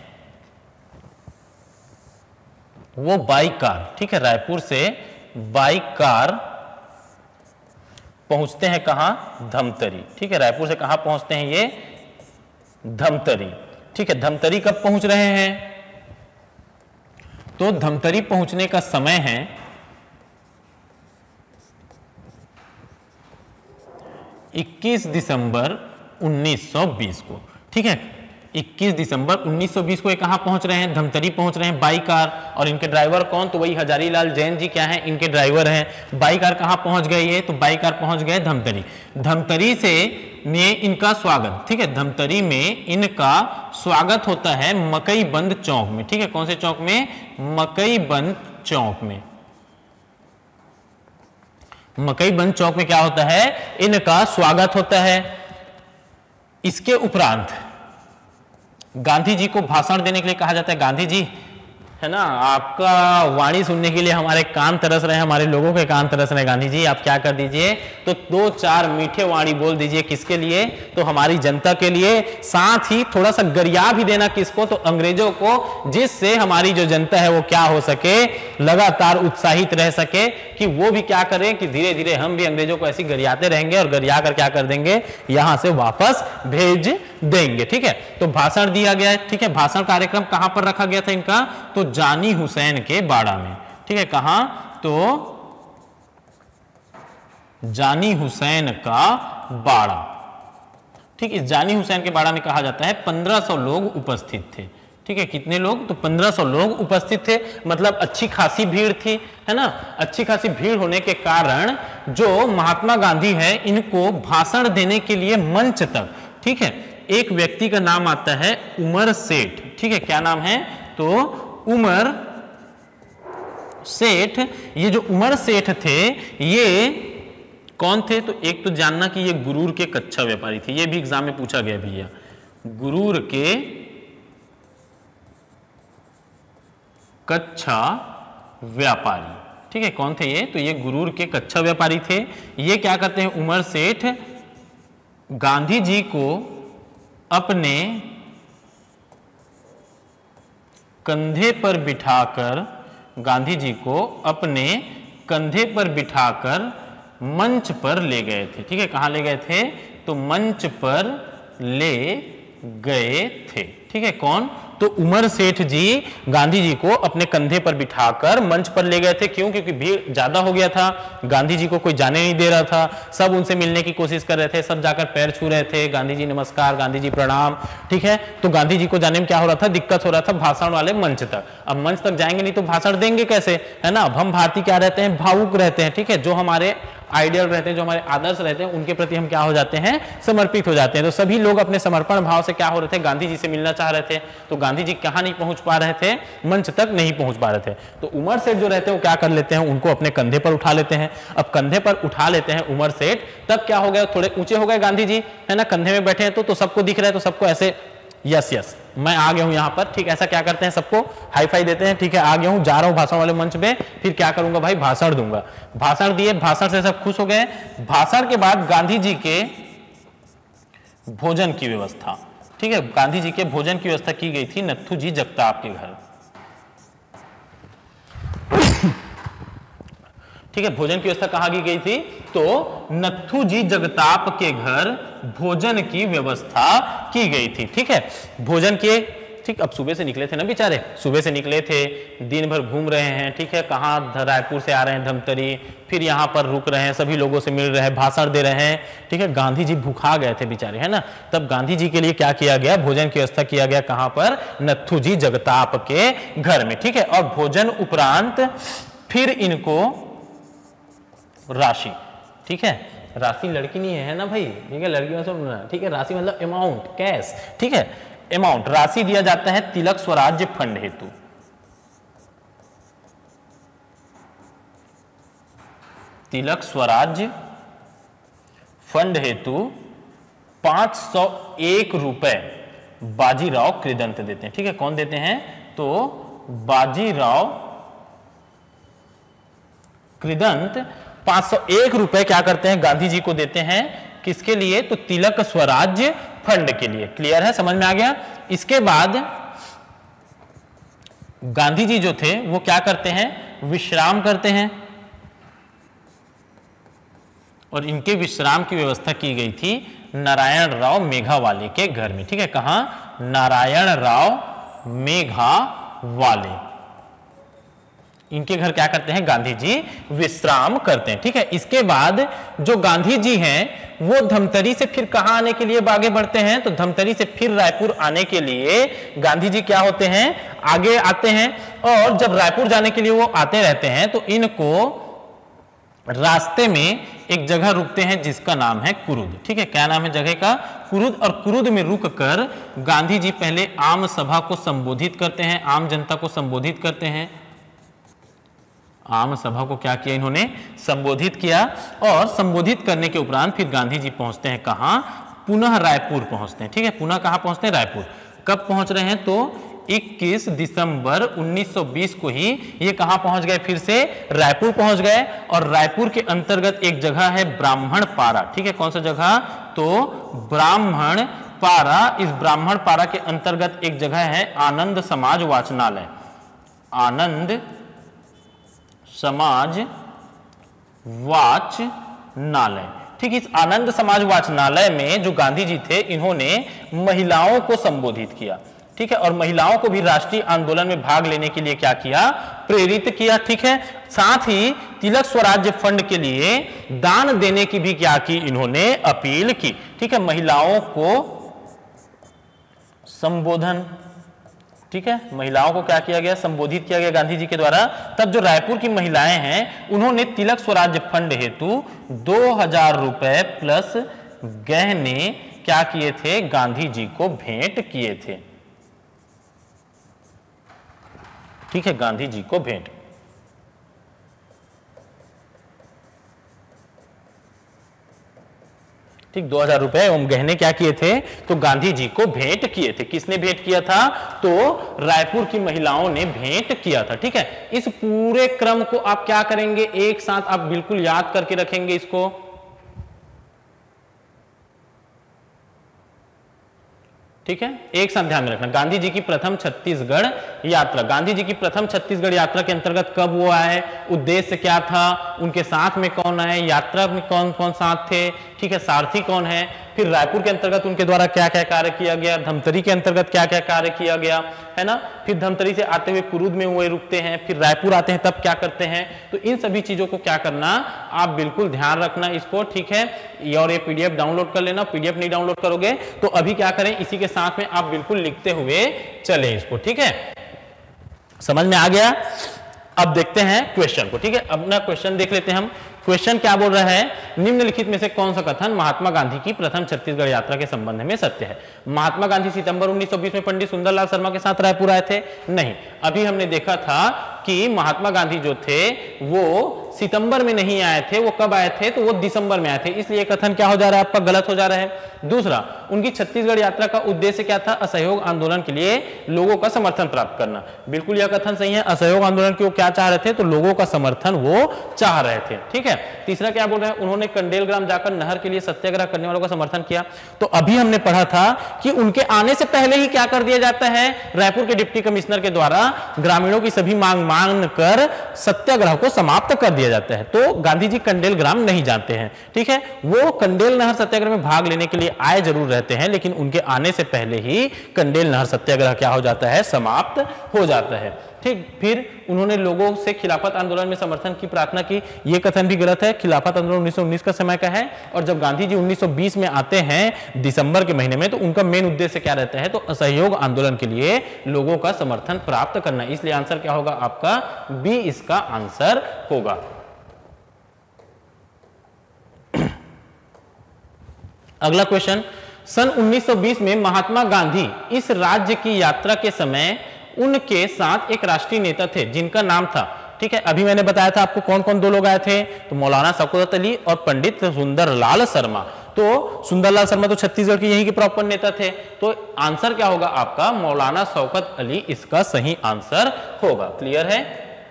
Speaker 3: वो बाइक कार, ठीक है, रायपुर से बाइक कार पहुंचते हैं कहां? धमतरी। ठीक है, रायपुर से कहां पहुंचते हैं ये? धमतरी। ठीक है, धमतरी कब पहुंच रहे हैं? तो धमतरी पहुंचने का समय है 21 दिसंबर 1920 को। ठीक है, 21 दिसंबर 1920 को ये कहां पहुंच रहे हैं? धमतरी पहुंच रहे हैं बाई कार। और इनके ड्राइवर कौन? तो वही हजारी लाल जैन जी क्या है? इनके ड्राइवर हैं। बाई कार कहां पहुंच गए ये? तो बाई कार पहुंच गए धमतरी। धमतरी से में इनका स्वागत, ठीक है, धमतरी में इनका स्वागत होता है मकई बंद चौक में। ठीक है, कौन से चौक में? मकई बंद चौक में। मकई बंद चौक में क्या होता है? इनका स्वागत होता है। इसके उपरांत गांधी जी को भाषण देने के लिए कहा जाता है। गांधी जी है ना, आपका वाणी सुनने के लिए हमारे कान तरस रहे हैं, हमारे लोगों के कान तरस रहे हैं। गांधी जी आप क्या कर दीजिए, तो 2-4 मीठे वाणी बोल दीजिए। किसके लिए, तो हमारी जनता के लिए, साथ ही थोड़ा सा गरिया भी देना किसको, तो अंग्रेजों को, जिससे हमारी जो जनता है वो क्या हो सके, लगातार उत्साहित रह सके कि वो भी क्या करें कि धीरे धीरे हम भी अंग्रेजों को ऐसी गरियाते रहेंगे और गरिया कर क्या कर देंगे, यहां से वापस भेज देंगे। ठीक है, तो भाषण दिया गया है। ठीक है, भाषण कार्यक्रम कहां पर रखा गया था इनका, तो जानी हुसैन के बाड़ा में। ठीक है, कहां, तो जानी हुसैन का बाड़ा। ठीक है, जानी हुसैन के बाड़ा में कहा जाता है 1500 लोग उपस्थित थे। ठीक है, कितने लोग, तो 1500 लोग उपस्थित थे, मतलब अच्छी खासी भीड़ थी, है ना। अच्छी खासी भीड़ होने के कारण जो महात्मा गांधी है इनको भाषण देने के लिए मंच तक, ठीक है, एक व्यक्ति का नाम आता है उमर सेठ। ठीक है, क्या नाम है, तो उमर सेठ। ये जो उमर सेठ थे ये कौन थे, तो एक तो जानना कि ये गुरूर के कच्चा व्यापारी थे, ये भी एग्जाम में पूछा गया भैया, गुरूर के कच्चा व्यापारी। ठीक है, कौन थे ये, तो ये गुरूर के कच्चा व्यापारी थे। ये क्या करते हैं, उमर सेठ गांधी जी को अपने कंधे पर बिठाकर, गांधी जी को अपने कंधे पर बिठाकर मंच पर ले गए थे। ठीक है, कहां ले गए थे, तो मंच पर ले गए थे। ठीक है, कौन, तो उमर सेठ जी गांधी जी को अपने कंधे पर बिठाकर मंच पर ले गए थे। क्यों, क्योंकि भीड़ ज्यादा हो गया था, गांधी जी को कोई जाने नहीं दे रहा था, सब उनसे मिलने की कोशिश कर रहे थे, सब जाकर पैर छू रहे थे, गांधी जी नमस्कार, गांधी जी प्रणाम। ठीक है, तो गांधी जी को जाने में क्या हो रहा था, दिक्कत हो रहा था भाषण वाले मंच तक। अब मंच तक जाएंगे नहीं तो भाषण देंगे कैसे, है ना। अब हम भारतीय क्या रहते हैं, भावुक रहते हैं। ठीक है, जो हमारे आइडियल रहते हैं, जो हमारे आदर्श रहते हैं, उनके प्रति हम क्या हो जाते हैं, समर्पित हो जाते हैं। तो सभी लोग अपने समर्पण भाव से क्या हो रहे थे, गांधी जी से मिलना चाह रहे थे। तो गांधी जी कहां नहीं पहुंच पा रहे थे, मंच तक नहीं पहुंच पा रहे थे। तो उमर सेठ जो रहते हैं वो क्या कर लेते हैं, उनको अपने कंधे पर उठा लेते हैं। अब कंधे पर उठा लेते हैं उमर सेठ, तब क्या हो गया, थोड़े ऊंचे हो गए गांधी जी, है ना, कंधे में बैठे हैं तो सबको दिख रहा है, तो सबको ऐसे यस यस मैं आ गया हूं यहां पर। ठीक, ऐसा क्या करते हैं, सबको हाई फाई देते हैं। ठीक है, आ गया हूं, जा रहा हूं भाषण वाले मंच पे, फिर क्या करूंगा भाई, भाषण दूंगा। भाषण दिए, भाषण से सब खुश हो गए। भाषण के बाद गांधी जी के भोजन की व्यवस्था, ठीक है, गांधी जी के भोजन की व्यवस्था की गई थी नत्थू जी जगताप के घर। ठीक है, भोजन की व्यवस्था कहां की गई थी, तो नत्थू जी जगताप के घर भोजन की व्यवस्था की गई थी। ठीक है, भोजन के, ठीक, अब सुबह से निकले थे ना बेचारे, सुबह से निकले थे, दिन भर घूम रहे हैं। ठीक है, कहाँ, रायपुर से आ रहे हैं धमतरी, फिर यहाँ पर रुक रहे हैं, सभी लोगों से मिल रहे हैं, भाषण दे रहे हैं। ठीक है, गांधी जी भूखा गए थे बेचारे, है ना। तब गांधी जी के लिए क्या किया गया, भोजन की व्यवस्था किया गया, कहां पर, नत्थू जी जगताप के घर में। ठीक है, और भोजन उपरांत फिर इनको राशि, ठीक है, राशि लड़की नहीं है ना भाई, ठीक है, लड़कियों से, ठीक है, राशि मतलब अमाउंट, कैश। ठीक है, अमाउंट, राशि दिया जाता है तिलक स्वराज्य फंड हेतु। तिलक स्वराज्य फंड हेतु 501 रुपए बाजीराव कृदंत देते हैं। ठीक है, कौन देते हैं, तो बाजीराव कृदंत 501 रुपए क्या करते हैं, गांधी जी को देते हैं। किसके लिए, तो तिलक स्वराज्य फंड के लिए। क्लियर है, समझ में आ गया। इसके बाद गांधी जी जो थे वो क्या करते हैं, विश्राम करते हैं, और इनके विश्राम की व्यवस्था की गई थी नारायण राव मेघावाले के घर में। ठीक है, कहां, नारायण राव मेघावाले, इनके घर क्या करते हैं, गांधी जी विश्राम करते हैं। ठीक है, इसके बाद जो गांधी जी हैं वो धमतरी से फिर कहां आने के लिए आगे बढ़ते हैं, तो धमतरी से फिर रायपुर आने के लिए गांधी जी क्या होते हैं, आगे आते हैं। और जब रायपुर जाने के लिए वो आते रहते हैं तो इनको रास्ते में एक जगह रुकते हैं जिसका नाम है कुरुद। ठीक है, क्या नाम है जगह का, कुरुद। और कुरुद में रुककर गांधी जी पहले आम सभा को संबोधित करते हैं, आम जनता को संबोधित करते हैं। आम सभा को क्या किया इन्होंने, संबोधित किया। और संबोधित करने के उपरांत फिर गांधी जी पहुंचते हैं कहां, पुनः रायपुर पहुंचते हैं। ठीक है, पुनः कहां पहुंचते हैं, रायपुर। कब पहुंच रहे हैं, तो 21 दिसंबर 1920 को ही ये कहां पहुंच गए, फिर से रायपुर पहुंच गए। और रायपुर के अंतर्गत एक जगह है ब्राह्मण पारा, ठीक है, कौन सा जगह, तो ब्राह्मण पारा। इस ब्राह्मण पारा के अंतर्गत एक जगह है आनंद समाज वाचनालय, आनंद समाज वाचनालय, ठीक। इस आनंद समाज वाचनालय में जो गांधी जी थे, इन्होंने महिलाओं को संबोधित किया, ठीक है, और महिलाओं को भी राष्ट्रीय आंदोलन में भाग लेने के लिए क्या किया, प्रेरित किया, ठीक है। साथ ही तिलक स्वराज्य फंड के लिए दान देने की भी क्या की, इन्होंने अपील की, ठीक है। महिलाओं को संबोधन, ठीक है, महिलाओं को क्या किया गया, संबोधित किया गया गांधी जी के द्वारा। तब जो रायपुर की महिलाएं हैं, उन्होंने तिलक स्वराज्य फंड हेतु 2000 रुपए प्लस गहने क्या किए थे, गांधी जी को भेंट किए थे, ठीक है, गांधी जी को भेंट। ठीक, 2000 रुपए एवं गहने क्या किए थे, तो गांधी जी को भेंट किए थे। किसने भेंट किया था, तो रायपुर की महिलाओं ने भेंट किया था, ठीक है। इस पूरे क्रम को आप क्या करेंगे, एक साथ आप बिल्कुल याद करके रखेंगे इसको, ठीक है। एक साथ ध्यान में रखना, गांधी जी की प्रथम छत्तीसगढ़ यात्रा, गांधी जी की प्रथम छत्तीसगढ़ यात्रा के अंतर्गत कब वो आए, उद्देश्य क्या था, उनके साथ में कौन आए, यात्रा में कौन कौन साथ थे, ठीक है, सारथी कौन है, फिर रायपुर के अंतर्गत उनके द्वारा क्या क्या कार्य किया गया, धमतरी के अंतर्गत क्या क्या कार्य किया गया, है ना। फिर धमतरी से आते हुए कुरूद में वो रुकते हैं, फिर रायपुर आते हैं, तब क्या करते हैं। तो इन सभी चीजों को क्या करना, आप बिल्कुल ध्यान रखना इसको, ठीक है। और ये पीडीएफ डाउनलोड कर लेना, पीडीएफ नहीं डाउनलोड करोगे तो अभी क्या करें, इसी के साथ में आप बिल्कुल लिखते हुए चले इसको, ठीक है। समझ में आ गया। अब देखते हैं क्वेश्चन को, ठीक है। अपना क्वेश्चन देख लेते हैं हम। क्वेश्चन क्या बोल रहा है, निम्नलिखित में से कौन सा कथन महात्मा गांधी की प्रथम छत्तीसगढ़ यात्रा के संबंध में सत्य है। महात्मा गांधी सितंबर 1920 में पंडित सुंदरलाल शर्मा के साथ रायपुर आए थे, नहीं। अभी हमने देखा था कि महात्मा गांधी जो थे वो सितंबर में नहीं आए थे, वो कब आए थे, तो वो दिसंबर में आए थे, इसलिए कथन क्या हो जा रहा है आपका, गलत हो जा रहा है। दूसरा, उनकी छत्तीसगढ़ यात्रा का उद्देश्य क्या था, असहयोग आंदोलन के लिए लोगों का समर्थन प्राप्त करना, बिल्कुल यह कथन सही है। असहयोग आंदोलन के वो क्या चाह रहे थे, तो लोगों का समर्थन वो चाह रहे थे, ठीक है। तीसरा क्या बोल रहे हैं, उन्होंने कंडेल ग्राम जाकर नहर के लिए सत्याग्रह करने वालों का समर्थन किया। तो अभी हमने पढ़ा था कि उनके आने से पहले ही क्या कर दिया जाता है, रायपुर के डिप्टी कमिश्नर के द्वारा ग्रामीणों की सभी मांग मान कर सत्याग्रह को समाप्त कर दिया जाता है। तो गांधी जी कंडेल ग्राम नहीं जानते हैं, ठीक है। वो कंडेल नहर सत्याग्रह में भाग लेने के लिए आए जरूर रहते हैं, लेकिन उनके आने से पहले ही कंडेल नहर सत्याग्रह क्या हो जाता है, समाप्त हो जाता है, ठीक। फिर उन्होंने लोगों से खिलाफत आंदोलन में समर्थन की प्रार्थना की, यह कथन भी गलत है। खिलाफत आंदोलन 1919 का समय का है, और जब गांधी जी 1920 में आते हैं दिसंबर के महीने में, तो उनका मेन उद्देश्य क्या रहता है, तो असहयोग आंदोलन के लिए लोगों का समर्थन प्राप्त करना। इसलिए आंसर क्या होगा आपका, बी इसका आंसर होगा। अगला क्वेश्चन, सन 1920 में महात्मा गांधी इस राज्य की यात्रा के समय उनके साथ एक राष्ट्रीय नेता थे जिनका नाम था, ठीक है। अभी मैंने बताया था आपको कौन कौन दो लोग आए थे, तो मौलाना शौकत अली और पंडित सुंदरलाल शर्मा। तो सुंदरलाल शर्मा तो छत्तीसगढ़ के यहीं के प्रॉपर नेता थे, तो आंसर क्या होगा आपका, मौलाना शौकत अली इसका सही आंसर होगा। क्लियर है।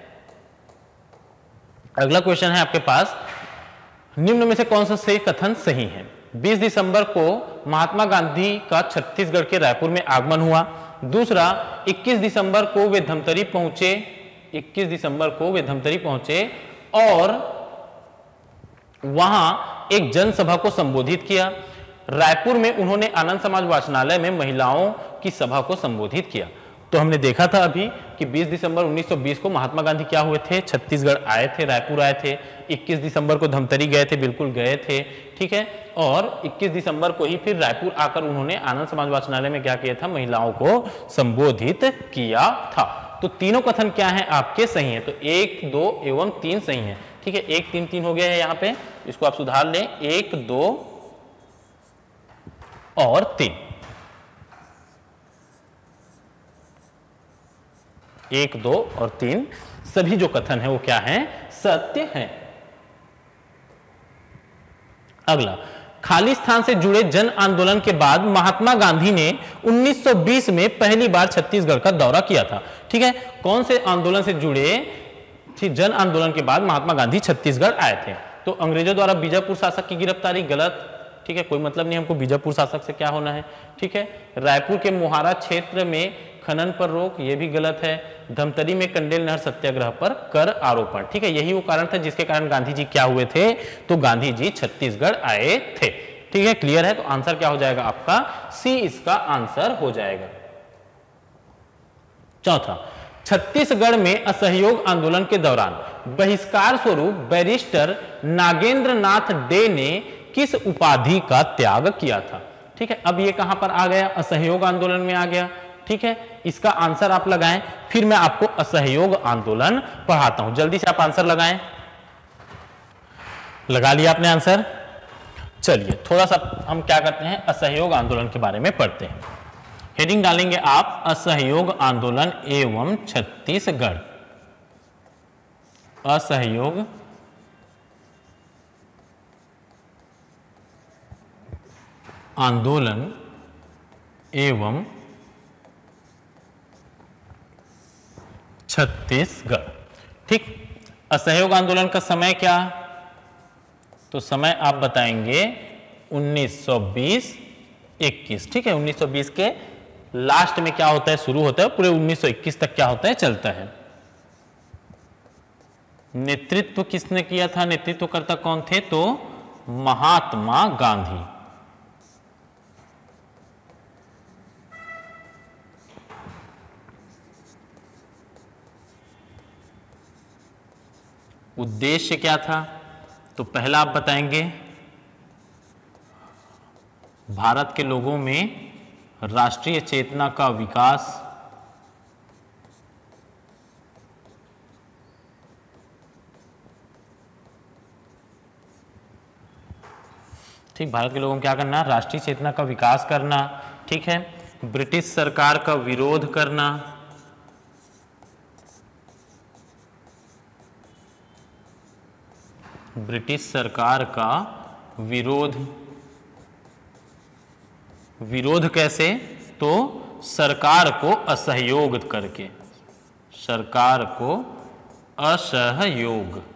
Speaker 3: अगला क्वेश्चन है आपके पास, निम्न में से कौन सा सही कथन सही है। 20 दिसंबर को महात्मा गांधी का छत्तीसगढ़ के रायपुर में आगमन हुआ। दूसरा, 21 दिसंबर को वे धमतरी पहुंचे, 21 दिसंबर को वे धमतरी पहुंचे और वहां एक जनसभा को संबोधित किया। रायपुर में उन्होंने आनंद समाज वाचनालय में महिलाओं की सभा को संबोधित किया। तो हमने देखा था अभी कि 20 दिसंबर 1920 को महात्मा गांधी क्या हुए थे, छत्तीसगढ़ आए थे, रायपुर आए थे। 21 दिसंबर को धमतरी गए थे, बिल्कुल गए थे, ठीक है। और 21 दिसंबर को ही फिर रायपुर आकर उन्होंने आनंद समाज वाचनालय में क्या किया था, महिलाओं को संबोधित किया था। तो तीनों कथन क्या है आपके सही है, तो 1, 2 एवं 3 सही है, ठीक है। 1, 3, 3 हो गया है यहाँ पे, इसको आप सुधार लें, 1, 2 और 3। 1, 2 और 3 सभी जो कथन है वो क्या है, सत्य है। अगला, खालिस्तान से जुड़े जन आंदोलन के बाद महात्मा गांधी ने 1920 में पहली बार छत्तीसगढ़ का दौरा किया था। ठीक है, कौन से आंदोलन से जुड़े? जन आंदोलन के बाद महात्मा गांधी छत्तीसगढ़ आए थे। तो अंग्रेजों द्वारा बीजापुर शासक की गिरफ्तारी गलत, ठीक है, कोई मतलब नहीं हमको बीजापुर शासक से क्या होना है। ठीक है, रायपुर के मोहारा क्षेत्र में खनन पर रोक, ये भी गलत है। धमतरी में कंडेल नहर सत्याग्रह पर कर आरोपण, ठीक है, यही वो कारण था जिसके कारण गांधी जी क्या हुए थे, तो गांधी जी छत्तीसगढ़ आए थे। ठीक है, क्लियर है? तो आंसर क्या हो जाएगा आपका? सी इसका आंसर हो जाएगा। चौथा, छत्तीसगढ़ में असहयोग आंदोलन के दौरान बहिष्कार स्वरूप बैरिस्टर नागेंद्र नाथ डे ने किस उपाधि का त्याग किया था? ठीक है, अब ये कहां पर आ गया? असहयोग आंदोलन में आ गया। ठीक है, इसका आंसर आप लगाएं, फिर मैं आपको असहयोग आंदोलन पढ़ाता हूं। जल्दी से आप आंसर लगाएं। लगा लिया आपने आंसर? चलिए थोड़ा सा हम क्या करते हैं, असहयोग आंदोलन के बारे में पढ़ते हैं। हेडिंग डालेंगे आप असहयोग आंदोलन एवं छत्तीसगढ़। असहयोग आंदोलन एवं छत्तीसगढ़। ठीक, असहयोग आंदोलन का समय क्या? तो समय आप बताएंगे 1920-21। ठीक है, 1920 के लास्ट में क्या होता है, शुरू होता है, पूरे 1921 तक क्या होता है, चलता है। नेतृत्व किसने किया था? नेतृत्वकर्ता कौन थे? तो महात्मा गांधी। उद्देश्य क्या था? तो पहला आप बताएंगे भारत के लोगों में राष्ट्रीय चेतना का विकास, ठीक, भारत के लोगों को क्या करना? राष्ट्रीय चेतना का विकास करना। ठीक है, ब्रिटिश सरकार का विरोध करना, ब्रिटिश सरकार का विरोध। विरोध कैसे? तो सरकार को असहयोग करके, सरकार को असहयोग।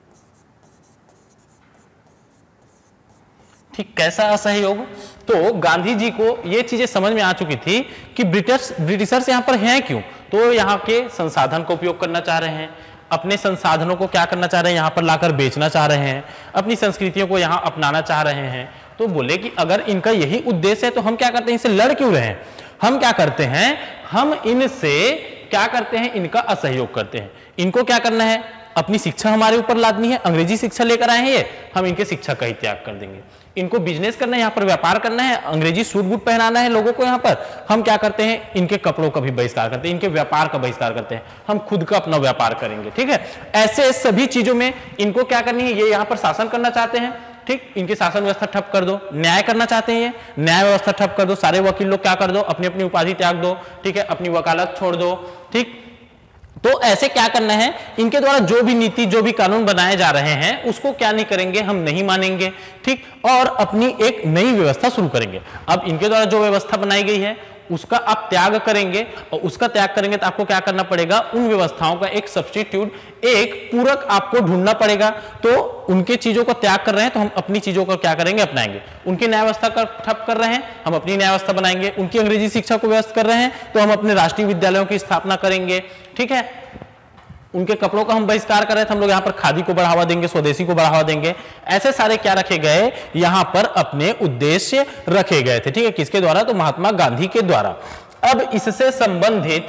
Speaker 3: ठीक, कैसा असहयोग? तो गांधी जी को ये चीजें समझ में आ चुकी थी कि ब्रिटिशर्स यहां पर हैं क्यों, तो यहां के संसाधन का उपयोग करना चाह रहे हैं, अपने संसाधनों को क्या करना चाह रहे हैं, यहां पर लाकर बेचना चाह रहे हैं, अपनी संस्कृतियों को यहां अपनाना चाह रहे हैं। तो बोले कि अगर इनका यही उद्देश्य है तो हम क्या करते हैं, इनसे लड़ क्यों रहे हैं? हम क्या करते हैं, हम इनसे क्या करते हैं, इनका असहयोग करते हैं। इनको क्या करना है, अपनी शिक्षा हमारे ऊपर लादनी है, अंग्रेजी शिक्षा लेकर आए हैं ये, हम इनके शिक्षा का ही त्याग कर देंगे। इनको बिजनेस करना है, यहाँ पर व्यापार करना है, अंग्रेजी सूट बूट पहनाना है लोगों को, यहाँ पर हम क्या करते हैं, इनके कपड़ों का भी बहिष्कार करते हैं, इनके व्यापार का बहिष्कार करते हैं, हम खुद का अपना व्यापार करेंगे। ठीक है, ऐसे सभी चीजों में इनको क्या करनी है, ये यहाँ पर शासन करना चाहते हैं। ठीक, इनकी शासन व्यवस्था ठप कर दो। न्याय करना चाहते हैं, ये न्याय व्यवस्था ठप कर दो, सारे वकील लोग क्या कर दो, अपनी अपनी उपाधि त्याग दो। ठीक है, अपनी वकालत छोड़ दो। ठीक, तो ऐसे क्या करना है, इनके द्वारा जो भी नीति, जो भी कानून बनाए जा रहे हैं उसको क्या नहीं करेंगे, हम नहीं मानेंगे। ठीक, और अपनी एक नई व्यवस्था शुरू करेंगे। अब इनके द्वारा जो व्यवस्था बनाई गई है उसका आप त्याग करेंगे, और उसका त्याग करेंगे तो आपको क्या करना पड़ेगा, उन व्यवस्थाओं का एक सब्स्टिट्यूट, एक पूरक आपको ढूंढना पड़ेगा। तो उनके चीजों का त्याग कर रहे हैं तो हम अपनी चीजों का क्या करेंगे, अपनाएंगे। उनकी न्याय व्यवस्था का ठप कर रहे हैं, हम अपनी न्याय व्यवस्था बनाएंगे। उनकी अंग्रेजी शिक्षा को व्यस्त कर रहे हैं तो हम अपने राष्ट्रीय विद्यालयों की स्थापना करेंगे। ठीक है, उनके कपड़ों का हम बहिष्कार कर रहे थे, हम लोग यहाँ पर खादी को बढ़ावा देंगे, स्वदेशी को बढ़ावा देंगे। ऐसे सारे क्या रखे गए, यहाँ पर अपने उद्देश्य रखे गए थे। ठीक है, किसके द्वारा, तो महात्मा गांधी के द्वारा। अब इससे संबंधित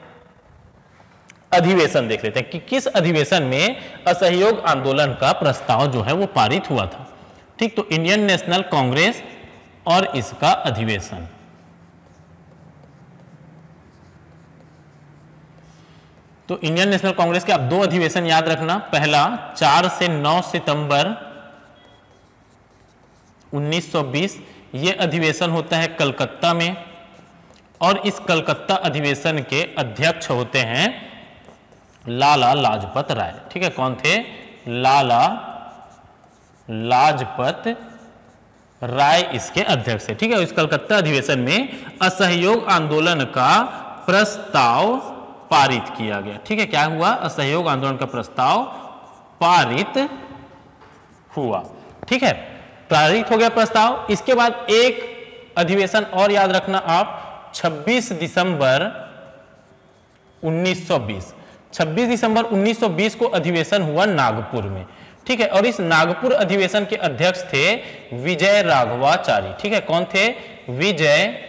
Speaker 3: अधिवेशन देख लेते हैं कि किस अधिवेशन में असहयोग आंदोलन का प्रस्ताव जो है वो पारित हुआ था। ठीक, तो इंडियन नेशनल कांग्रेस और इसका अधिवेशन। तो इंडियन नेशनल कांग्रेस के आप दो अधिवेशन याद रखना। पहला 4 से 9 सितंबर 1920, ये अधिवेशन होता है कलकत्ता में, और इस कलकत्ता अधिवेशन के अध्यक्ष होते हैं लाला लाजपत राय। ठीक है, कौन थे, लाला लाजपत राय इसके अध्यक्ष थे। ठीक है, इस कलकत्ता अधिवेशन में असहयोग आंदोलन का प्रस्ताव पारित किया गया। ठीक है, क्या हुआ? असहयोग आंदोलन का प्रस्ताव पारित हुआ। ठीक है, पारित हो गया प्रस्ताव। इसके बाद एक अधिवेशन और याद रखना आप, 26 दिसंबर 1920। 26 दिसंबर 1920 को अधिवेशन हुआ नागपुर में। ठीक है, और इस नागपुर अधिवेशन के अध्यक्ष थे विजय राघवाचारी। ठीक है, कौन थे? विजय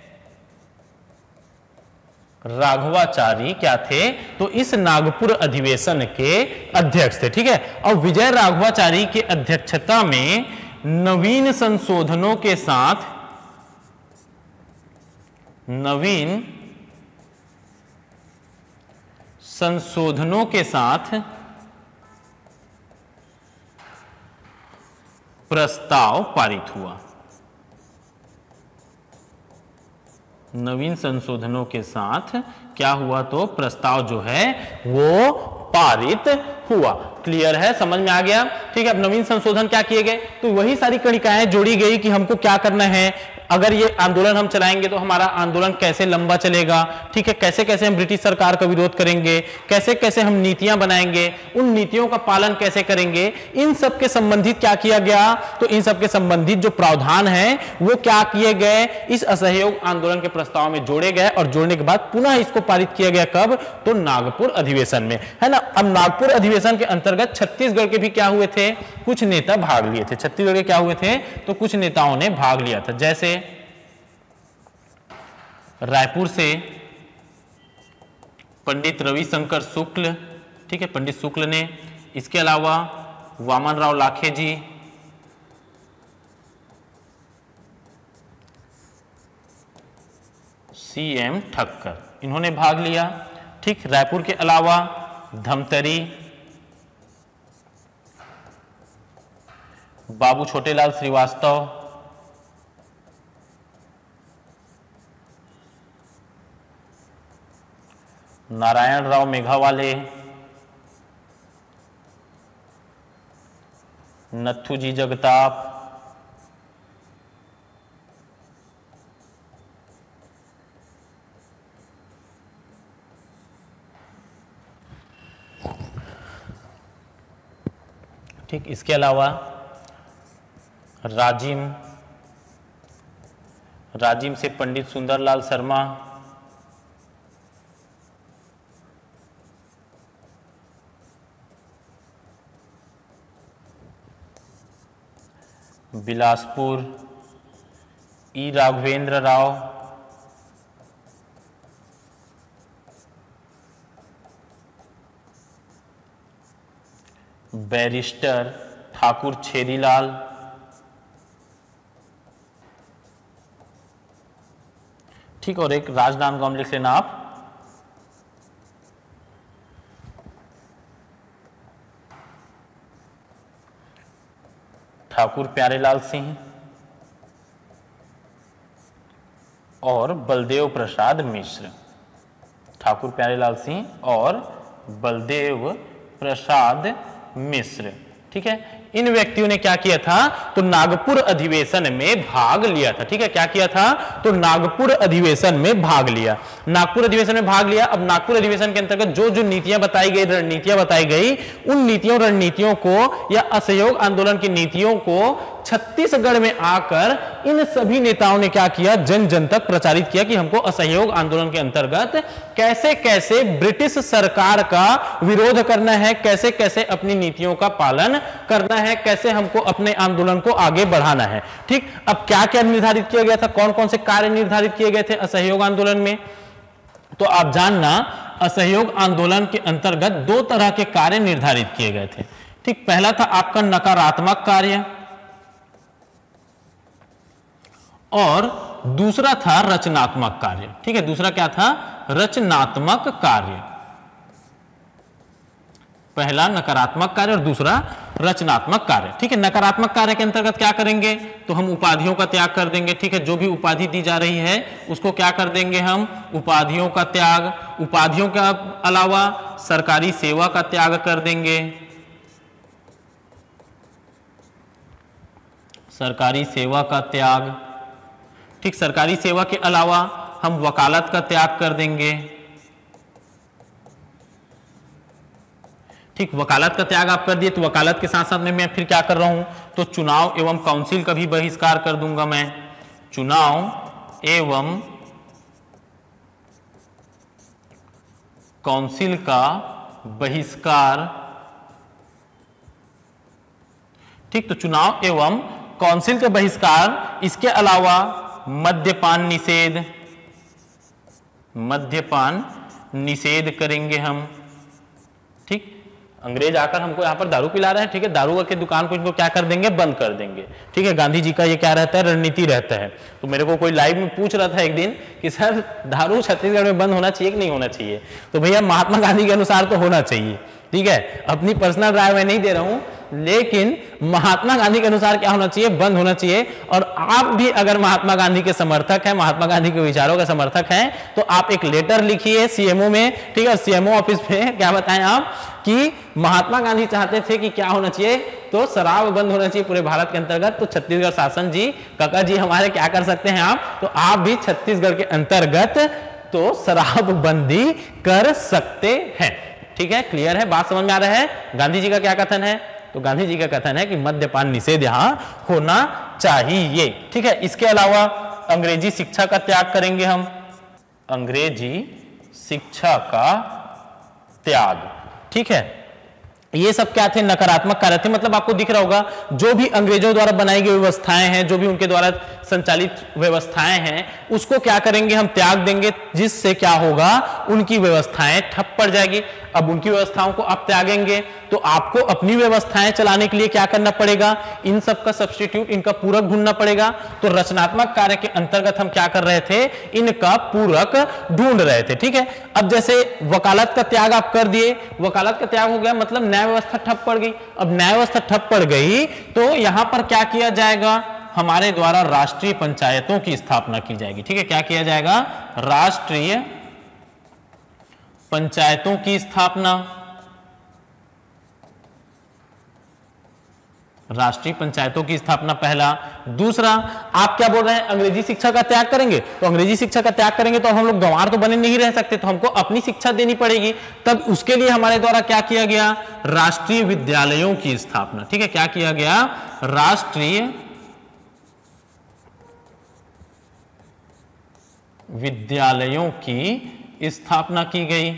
Speaker 3: राघवाचारी क्या थे? तो इस नागपुर अधिवेशन के अध्यक्ष थे। ठीक है, और विजय राघवाचारी के अध्यक्षता में नवीन संशोधनों के साथ प्रस्ताव पारित हुआ। नवीन संशोधनों के साथ क्या हुआ? तो प्रस्ताव जो है वो पारित हुआ। क्लियर है? समझ में आ गया? ठीक है, अब नवीन संशोधन क्या किए गए? तो वही सारी कणिकाएं जोड़ी गई कि हमको क्या करना है, अगर ये आंदोलन हम चलाएंगे तो हमारा आंदोलन कैसे लंबा चलेगा। ठीक है, कैसे कैसे हम ब्रिटिश सरकार का विरोध करेंगे, कैसे कैसे हम नीतियां बनाएंगे, उन नीतियों का पालन कैसे करेंगे, इन सब के संबंधित क्या किया गया? तो इन सब के संबंधित जो प्रावधान है वो क्या किए गए? इस असहयोग आंदोलन के प्रस्ताव में जोड़े गए, और जोड़ने के बाद पुनः इसको पारित किया गया। कब? तो नागपुर अधिवेशन में, है ना। अब नागपुर अधिवेशन के अंतर्गत छत्तीसगढ़ के भी क्या हुए थे? कुछ नेता भाग लिए थे। छत्तीसगढ़ के क्या हुए थे? तो कुछ नेताओं ने भाग लिया था, जैसे रायपुर से पंडित रविशंकर शुक्ल। ठीक है, पंडित शुक्ल ने। इसके अलावा वामन राव लाखे जी, CM ठक्कर, इन्होंने भाग लिया। ठीक, रायपुर के अलावा धमतरी, बाबू छोटेलाल श्रीवास्तव, नारायण राव मेघावाले, नथुजी जगताप, ठीक, इसके अलावा राजिम से पंडित सुंदरलाल शर्मा, बिलासपुर ई राघवेंद्र राव, बैरिस्टर ठाकुर छेदीलाल, ठीक, और एक राजनांदगांव लिख लेना आप, ठाकुर प्यारेलाल सिंह और बलदेव प्रसाद मिश्र। ठाकुर प्यारेलाल सिंह और बलदेव प्रसाद मिश्र। ठीक है, इन व्यक्तियों ने क्या किया था? तो नागपुर अधिवेशन में भाग लिया था। ठीक है, क्या किया था? तो नागपुर अधिवेशन में भाग लिया। नागपुर अधिवेशन में भाग लिया। अब नागपुर अधिवेशन के अंतर्गत जो जो नीतियां बताई गई, रणनीतियां बताई गई, उन नीतियों रणनीतियों को या असहयोग आंदोलन की नीतियों को छत्तीसगढ़ में आकर इन सभी नेताओं ने क्या किया? जन जन तक प्रचारित किया कि हमको असहयोग आंदोलन के अंतर्गत कैसे कैसे ब्रिटिश सरकार का विरोध करना है, कैसे कैसे अपनी नीतियों का पालन करना है, कैसे हमको अपने आंदोलन को आगे बढ़ाना है। ठीक, अब क्या क्या निर्धारित किया गया था? कौन कौन से कार्य निर्धारित किए गए थे असहयोग आंदोलन में? तो आप जानना, असहयोग आंदोलन के अंतर्गत दो तरह के कार्य निर्धारित किए गए थे। ठीक, पहला था आपका नकारात्मक कार्य और दूसरा था रचनात्मक कार्य। ठीक है, दूसरा क्या था? रचनात्मक कार्य। पहला नकारात्मक कार्य और दूसरा रचनात्मक कार्य। ठीक है, नकारात्मक कार्य के अंतर्गत क्या करेंगे? तो हम उपाधियों का त्याग कर देंगे। ठीक है, जो भी उपाधि दी जा रही है उसको क्या कर देंगे हम? उपाधियों का त्याग। उपाधियों के अलावा सरकारी सेवा का त्याग कर देंगे। सरकारी सेवा का त्याग। ठीक, सरकारी सेवा के अलावा हम वकालत का त्याग कर देंगे। ठीक, वकालत का त्याग आप कर दिए, तो वकालत के साथ साथ में मैं फिर क्या कर रहा हूं, तो चुनाव एवं काउंसिल का भी बहिष्कार कर दूंगा मैं। चुनाव एवं काउंसिल का बहिष्कार। ठीक, तो चुनाव एवं काउंसिल का बहिष्कार, इसके अलावा मद्यपान निषेध, मद्यपान निषेध करेंगे हम। ठीक, अंग्रेज आकर हमको यहाँ पर दारू पिला रहे हैं, ठीक है, दारू की दुकान को इनको क्या कर देंगे, बंद कर देंगे। ठीक है, गांधी जी का ये क्या रहता है, रणनीति रहता है। तो मेरे को कोई लाइव में पूछ रहा था एक दिन कि सर दारू छत्तीसगढ़ में बंद होना चाहिए कि नहीं होना चाहिए, तो भैया महात्मा गांधी के अनुसार तो होना चाहिए। ठीक है, अपनी पर्सनल राय मैं नहीं दे रहा हूं, लेकिन महात्मा गांधी के अनुसार क्या होना चाहिए, बंद होना चाहिए। और आप भी अगर महात्मा गांधी के समर्थक हैं, महात्मा गांधी के विचारों के समर्थक हैं, तो आप एक लेटर लिखिए सीएमओ में। ठीक है, सीएमओ ऑफिस में क्या बताएं आप कि महात्मा गांधी चाहते थे कि क्या होना चाहिए, तो शराब बंद होना चाहिए पूरे भारत के अंतर्गत। तो छत्तीसगढ़ शासन जी, काका जी हमारे क्या कर सकते हैं आप, तो आप भी छत्तीसगढ़ के अंतर्गत तो शराब बंदी कर सकते हैं। ठीक है, क्लियर है, बात समझ में आ रहा है। गांधी जी का क्या कथन है, तो गांधी जी का कथन है कि मद्यपान निषेध यहां होना चाहिए। ठीक है, इसके अलावा अंग्रेजी शिक्षा का त्याग करेंगे हम, अंग्रेजी शिक्षा का त्याग। ठीक है, ये सब क्या थे, नकारात्मक कार्य थे। मतलब आपको दिख रहा होगा जो भी अंग्रेजों द्वारा बनाई गई व्यवस्थाएं हैं, जो भी उनके द्वारा संचालित व्यवस्थाएं हैं, उसको क्या करेंगे, हम त्याग देंगे, जिससे क्या होगा, उनकी व्यवस्थाएं ठप पड़ जाएगी। अब उनकी व्यवस्थाओं को आप त्यागेंगे तो आपको अपनी व्यवस्थाएं चलाने के लिए क्या करना पड़ेगा, इन सब का सब्स्टिट्यूट, इनका पूरक ढूंढना पड़ेगा। तो रचनात्मक कार्य के अंतर्गत हम क्या कर रहे थे, इनका पूरक ढूंढ रहे थे। ठीक है, अब जैसे वकालत का त्याग आप कर दिए, वकालत का त्याग हो गया, मतलब न्याय व्यवस्था ठप पड़ गई। अब न्याय व्यवस्था ठप पड़ गई तो यहां पर क्या किया जाएगा, हमारे द्वारा राष्ट्रीय पंचायतों की स्थापना की जाएगी। ठीक है, क्या किया जाएगा, राष्ट्रीय पंचायतों की स्थापना। राष्ट्रीय पंचायतों की स्थापना पहला। दूसरा, आप क्या बोल रहे हैं, अंग्रेजी शिक्षा का त्याग करेंगे, तो अंग्रेजी शिक्षा का त्याग करेंगे तो हम लोग गंवार तो बने नहीं रह सकते, तो हमको अपनी शिक्षा देनी पड़ेगी। तब उसके लिए हमारे द्वारा क्या किया गया, राष्ट्रीय विद्यालयों की स्थापना। ठीक है, क्या किया गया, राष्ट्रीय विद्यालयों की स्थापना की गई।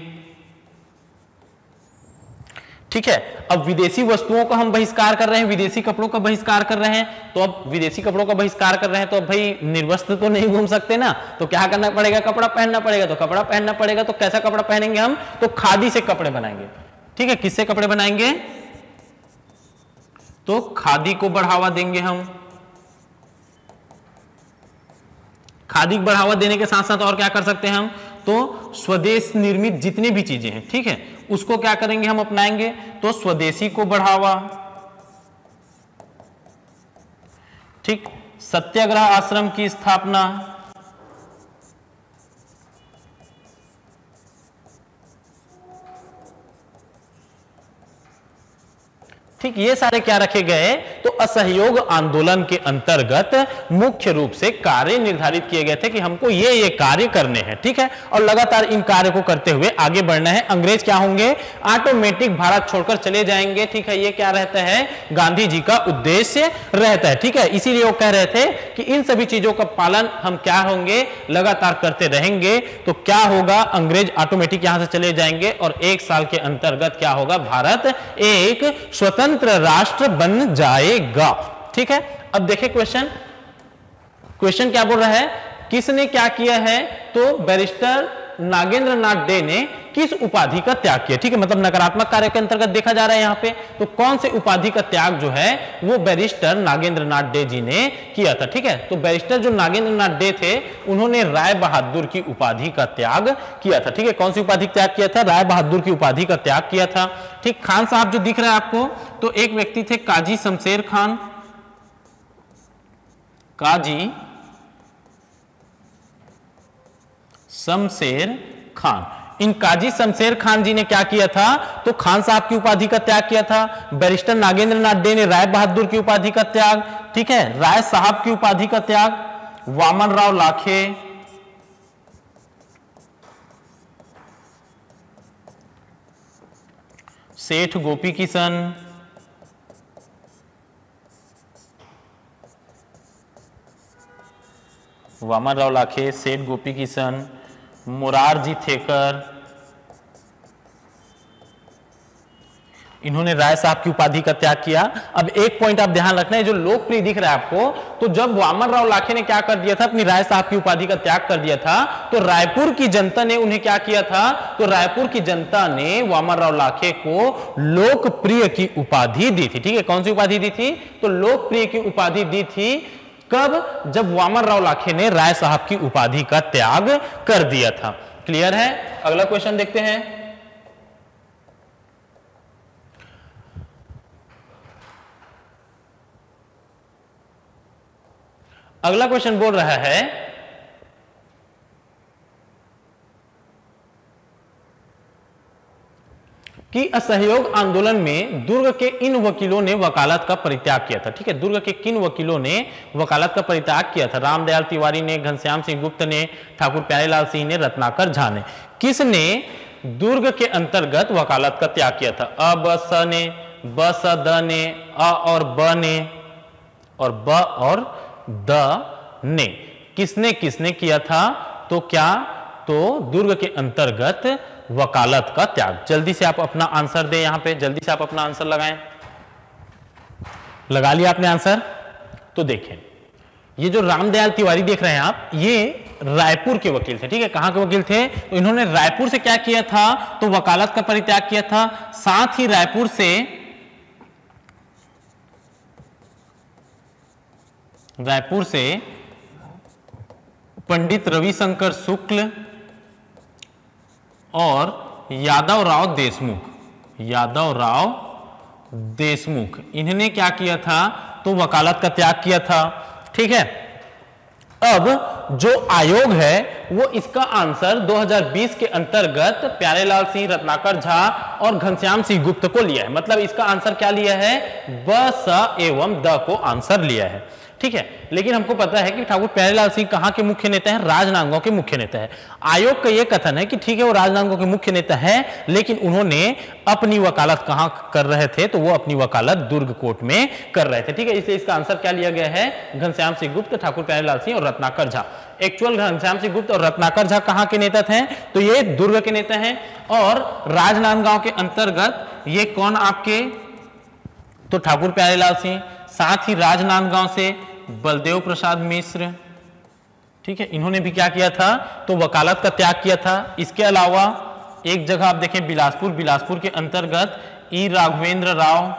Speaker 3: ठीक है, अब विदेशी वस्तुओं का हम बहिष्कार कर रहे हैं, विदेशी कपड़ों का बहिष्कार कर रहे हैं। तो अब विदेशी कपड़ों का बहिष्कार कर रहे हैं तो अब भाई निर्वस्त्र तो नहीं घूम सकते ना, तो क्या करना पड़ेगा, कपड़ा पहनना पड़ेगा। तो कपड़ा पहनना पड़ेगा तो कैसा कपड़ा पहनेंगे हम, तो खादी से कपड़े बनाएंगे। ठीक है, किससे कपड़े बनाएंगे, तो खादी को बढ़ावा देंगे हम। खादी को बढ़ावा देने के साथ साथ और क्या कर सकते हैं हम, तो स्वदेश निर्मित जितनी भी चीजें हैं, ठीक है, उसको क्या करेंगे, हम अपनाएंगे। तो स्वदेशी को बढ़ावा। ठीक, सत्याग्रह आश्रम की स्थापना। ठीक, ये सारे क्या रखे गए, तो असहयोग आंदोलन के अंतर्गत मुख्य रूप से कार्य निर्धारित किए गए थे कि हमको ये कार्य करने हैं। ठीक है, और लगातार इन कार्य को करते हुए आगे बढ़ना है। अंग्रेज क्या होंगे, ऑटोमेटिक भारत छोड़कर चले जाएंगे। ठीक है, ये क्या रहता है, गांधी जी का उद्देश्य रहता है। ठीक है, इसीलिए वो कह रहे थे कि इन सभी चीजों का पालन हम क्या होंगे, लगातार करते रहेंगे, तो क्या होगा, अंग्रेज ऑटोमेटिक यहां से चले जाएंगे और 1 साल के अंतर्गत क्या होगा, भारत एक स्वतंत्र राष्ट्र बन जाएगा। ठीक है, अब देखिए क्वेश्चन क्या बोल रहा है, किसने क्या किया है, तो बैरिस्टर नागेंद्र नाथ डे ने किस उपाधि का त्याग किया। ठीक है, मतलब नकारात्मक कार्य के अंतर्गत देखा जा रहा है यहां पे, तो कौन से उपाधि का त्याग जो है वो बैरिस्टर नागेंद्र नाथ डे जी ने किया था। ठीक है, तो बैरिस्टर जो नागेंद्र नाथ डे थे, उन्होंने राय बहादुर की उपाधि का त्याग किया था। ठीक है, कौन सी उपाधि का त्याग किया था, राय बहादुर की उपाधि का त्याग किया था। ठीक, खान साहब जो दिख रहा है आपको, तो एक व्यक्ति थे काजी शमशेर खान, काजी शमशेर खान, इन काजी शमशेर खान जी ने क्या किया था, तो खान साहब की उपाधि का त्याग किया था। बैरिस्टर नागेंद्र नाथ डे ने राय बहादुर की उपाधि का त्याग, ठीक है, राय साहब की उपाधि का त्याग। वामन राव लाखे, सेठ गोपी किशन, वामन राव लाखे, सेठ गोपी किशन, मोरारजी थेकर, इन्होंने राय साहब की उपाधि का त्याग किया। अब एक पॉइंट आप ध्यान रखना है, जो लोकप्रिय दिख रहा है आपको, तो जब वामन राव लाखे ने क्या कर दिया था, अपनी राय साहब की उपाधि का त्याग कर दिया था, तो रायपुर की जनता ने उन्हें क्या किया था, तो रायपुर की जनता ने वामन राव लाखे को लोकप्रिय की उपाधि दी थी। ठीक है, कौन सी उपाधि दी थी, तो लोकप्रिय की उपाधि दी थी। कब, जब वामन राव लाखे ने राय साहब की उपाधि का त्याग कर दिया था। क्लियर है। अगला क्वेश्चन देखते हैं। अगला क्वेश्चन बोल रहा है कि असहयोग आंदोलन में दुर्ग के इन वकीलों ने वकालत का परित्याग किया था। ठीक है, दुर्ग के किन वकीलों ने वकालत का परित्याग किया था? रामदयाल तिवारी ने, घनश्याम सिंह गुप्त ने, ठाकुर प्यारेलाल सिंह ने, रत्नाकर झा ने। किसने दुर्ग के अंतर्गत वकालत का त्याग किया था? अ ब स ने, ब स द ने, अ और ब ने, और ब और द ने। किसने किसने किया था? तो क्या, तो दुर्ग के अंतर्गत वकालत का त्याग। जल्दी से आप अपना आंसर दें, यहां पे जल्दी से आप अपना आंसर लगाएं। लगा लिया आपने आंसर? तो देखें, ये जो रामदयाल तिवारी देख रहे हैं आप, ये रायपुर के वकील थे। ठीक है, कहां के वकील थे? तो इन्होंने रायपुर से क्या किया था, तो वकालत का परित्याग किया था। साथ ही रायपुर से पंडित रविशंकर शुक्ल और यादव राव देशमुख, इन्होंने क्या किया था, तो वकालत का त्याग किया था। ठीक है, अब जो आयोग है वो इसका आंसर 2020 के अंतर्गत प्यारेलाल सिंह, रत्नाकर झा और घनश्याम सिंह गुप्त को लिया है। मतलब इसका आंसर क्या लिया है, ब स एवं द को आंसर लिया है। ठीक है, लेकिन हमको पता है कि ठाकुर प्यारेलाल सिंह कहां के मुख्य नेता हैं? राजनांदगांव के मुख्य नेता है। आयोग का यह कथन है कि ठीक है वो राजनांदगांव के मुख्य नेता है, लेकिन उन्होंने अपनी वकालत कहां कर रहे थे, तो वो अपनी वकालत दुर्ग कोर्ट में कर रहे थे। ठीक है, इसलिए इसका आंसर क्या लिया गया है? घनश्याम सिंह गुप्त, ठाकुर प्यारेलाल सिंह और रत्नाकर झा। एक्चुअल घनश्याम सिंह गुप्त और रत्नाकर झा कहां के नेता थे? तो ये दुर्ग के नेता हैं। और राजनांदगांव के अंतर्गत ये कौन आपके, तो ठाकुर प्यारेलाल सिंह। साथ ही राजनांदगांव से बलदेव प्रसाद मिश्र। ठीक है, इन्होंने भी क्या किया था, तो वकालत का त्याग किया था। इसके अलावा एक जगह आप देखें बिलासपुर के अंतर्गत ई राघवेंद्र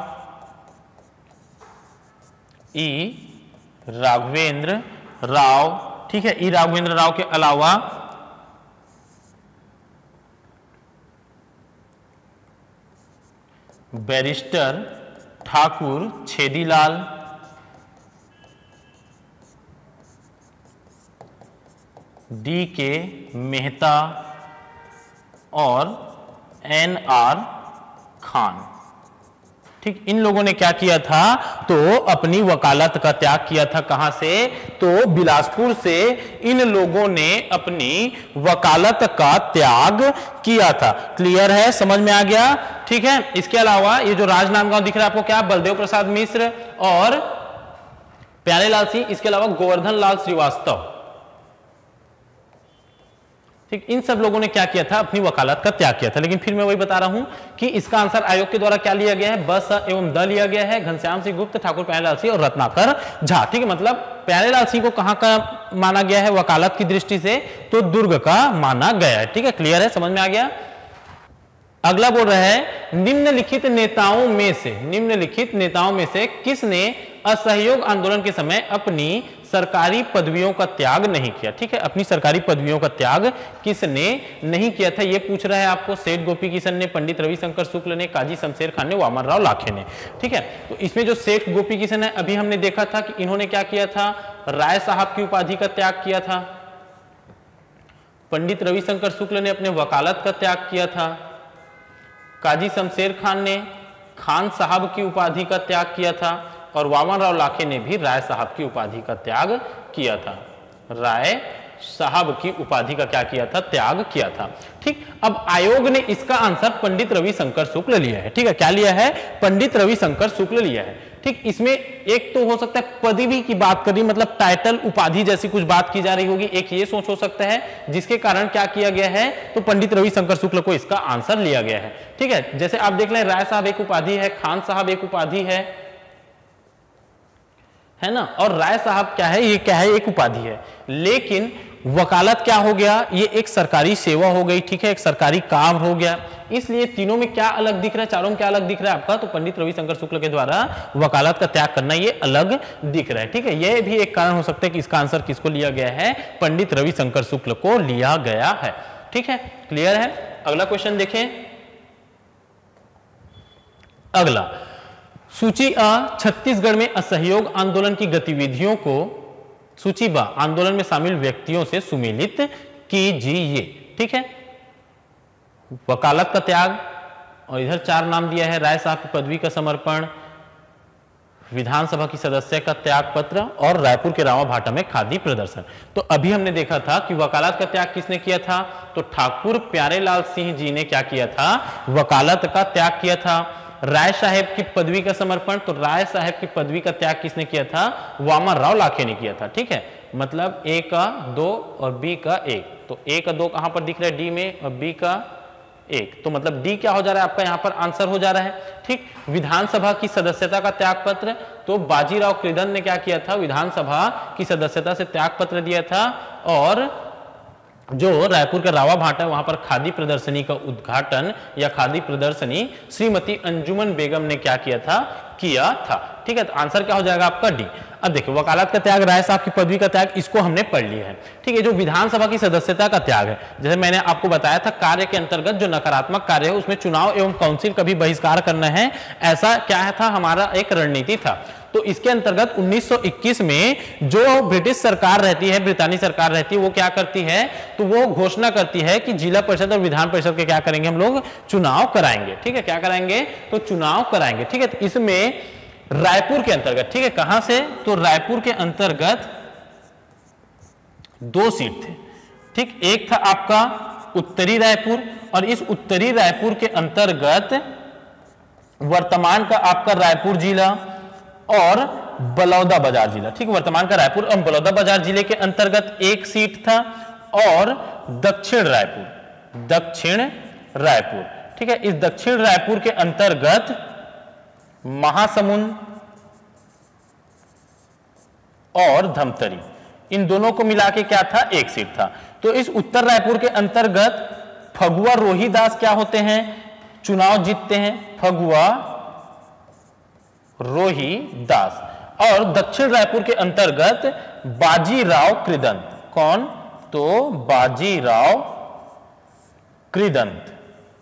Speaker 3: राव। ठीक है, ई राघवेंद्र राव के अलावा बैरिस्टर ठाकुर छेदीलाल, डी के मेहता और एन आर खान। ठीक, इन लोगों ने क्या किया था, तो अपनी वकालत का त्याग किया था। कहां से, तो बिलासपुर से इन लोगों ने अपनी वकालत का त्याग किया था। क्लियर है, समझ में आ गया? ठीक है, इसके अलावा ये जो राजनांदगांव दिख रहा है आपको, क्या बलदेव प्रसाद मिश्र और प्यारेलाल सिंह, इसके अलावा गोवर्धन लाल श्रीवास्तव। ठीक, इन सब लोगों ने क्या किया था, अपनी वकालत का त्याग किया था। लेकिन फिर मैं वही बता रहा हूं कि इसका आंसर आयोग के द्वारा क्या लिया गया है, ब स एवं द लिया गया है। घनश्याम सिंह गुप्त, ठाकुर प्यारेलाल सिंह और रत्नाकर झा। ठीक है, मतलब प्यारेलाल सिंह को कहां का माना गया है वकालत की दृष्टि से, तो दुर्ग का माना गया है। ठीक है, क्लियर है, समझ में आ गया? अगला बोल रहा है निम्नलिखित नेताओं में से किसने असहयोग आंदोलन के समय अपनी सरकारी पदवियों का त्याग नहीं किया? ठीक है, अपनी सरकारी पदवियों का त्याग किसने नहीं किया था, यह पूछ रहा है आपको। सेठ गोपी किशन ने, पंडित रविशंकर शुक्ल ने, काजी शमशेर खान ने, वामन राव लाखे ने। ठीक है, तो इसमें जो सेठ गोपी किशन है, अभी हमने देखा था कि इन्होंने क्या किया था, राय साहब की उपाधि का त्याग किया था। पंडित रविशंकर शुक्ल ने अपने वकालत का त्याग किया था। काजी शमशेर खान ने खान साहब की उपाधि का त्याग किया था और वामन राव लाखे ने भी राय साहब की उपाधि का त्याग किया था। राय साहब की उपाधि का क्या किया था? त्याग किया था। ठीक, अब आयोग ने इसका आंसर पंडित रविशंकर शुक्ल लिया है। ठीक है, क्या लिया है? पंडित रविशंकर शुक्ल लिया है। ठीक, इसमें एक तो हो सकता है पदवी की बात करी, मतलब टाइटल उपाधि जैसी कुछ बात की जा रही होगी, एक ये सोच हो सकता है जिसके कारण क्या किया गया है, तो पंडित रविशंकर शुक्ल को इसका आंसर लिया गया है। ठीक है, जैसे आप देख लें, राय साहब एक उपाधि है, खान साहब एक उपाधि है ना, और राय साहब क्या है? ये क्या है? एक उपाधि है। लेकिन वकालत क्या हो गया? ये एक सरकारी सेवा हो गई। ठीक है, एक सरकारी काम हो गया। इसलिए तीनों में क्या अलग दिख रहा है? चारों में क्या अलग दिख रहा है आपका? तो पंडित रविशंकर शुक्ल के द्वारा वकालत का त्याग करना ये अलग दिख रहा है। ठीक है, यह भी एक कारण हो सकता है कि इसका आंसर किसको लिया गया है? पंडित रविशंकर शुक्ल को लिया गया है। ठीक है, क्लियर है? अगला क्वेश्चन देखें। अगला, सूची अ, छत्तीसगढ़ में असहयोग आंदोलन की गतिविधियों को सूची ब, आंदोलन में शामिल व्यक्तियों से सुमेलित कीजिए। ठीक है, वकालत का त्याग, और इधर 4 नाम दिया है, राय साहब की पदवी का समर्पण, विधानसभा की सदस्य का त्याग पत्र और रायपुर के रावा भाटा में खादी प्रदर्शन। तो अभी हमने देखा था कि वकालत का त्याग किसने किया था? तो ठाकुर प्यारेलाल सिंह जी ने क्या किया था? वकालत का त्याग किया था। राय साहेब की पदवी का समर्पण, तो राय साहेब की पदवी का त्याग किसने किया था? वामन राव लाखे ने किया था। ठीक है, मतलब ए का 2 और बी का 1, तो ए का 2 कहां पर दिख रहा है? डी में, और बी का 1, तो मतलब डी क्या हो जा रहा है आपका? यहां पर आंसर हो जा रहा है। ठीक, विधानसभा की सदस्यता का त्याग पत्र, तो बाजीराव कृदंत ने क्या किया था? विधानसभा की सदस्यता से त्याग पत्र दिया था, और जो रायपुर का रावा भाटा है वहां पर खादी प्रदर्शनी का उद्घाटन या खादी प्रदर्शनी श्रीमती अंजुमन बेगम ने क्या किया था? किया था। ठीक है, तो आंसर क्या हो जाएगा आपका? डी। अब देखिए, वकालत का त्याग, राय साहब की पदवी का त्याग, इसको हमने पढ़ लिया है। ठीक है, जो विधानसभा की सदस्यता का त्याग है, जैसे मैंने आपको बताया था, कार्य के अंतर्गत जो नकारात्मक कार्य है उसमें चुनाव एवं काउंसिल का भी बहिष्कार करना है, ऐसा क्या था? हमारा एक रणनीति था। तो इसके अंतर्गत 1921 में जो ब्रिटिश सरकार रहती है, ब्रितानी सरकार रहती है, वो क्या करती है? तो वो घोषणा करती है कि जिला परिषद और विधान परिषद के क्या करेंगे? हम लोग चुनाव कराएंगे। ठीक है, क्या कराएंगे? तो चुनाव कराएंगे। ठीक है, तो इसमें रायपुर के अंतर्गत, ठीक है, कहां से? तो रायपुर के अंतर्गत 2 सीट थे। ठीक, एक था आपका उत्तरी रायपुर, और इस उत्तरी रायपुर के अंतर्गत वर्तमान का आपका रायपुर जिला और बलौदा बाजार जिला। ठीक, वर्तमान का रायपुर और बलौदा बाजार जिले के अंतर्गत 1 सीट था, और दक्षिण रायपुर, ठीक है, इस दक्षिण रायपुर के अंतर्गत महासमुंद और धमतरी, इन दोनों को मिला के क्या था? 1 सीट था। तो इस उत्तर रायपुर के अंतर्गत फगुआ रोहिदास क्या होते हैं? चुनाव जीतते हैं, फगुआ रोहिदास। और दक्षिण रायपुर के अंतर्गत बाजीराव कृदंत। कौन? तो बाजीराव कृदंत।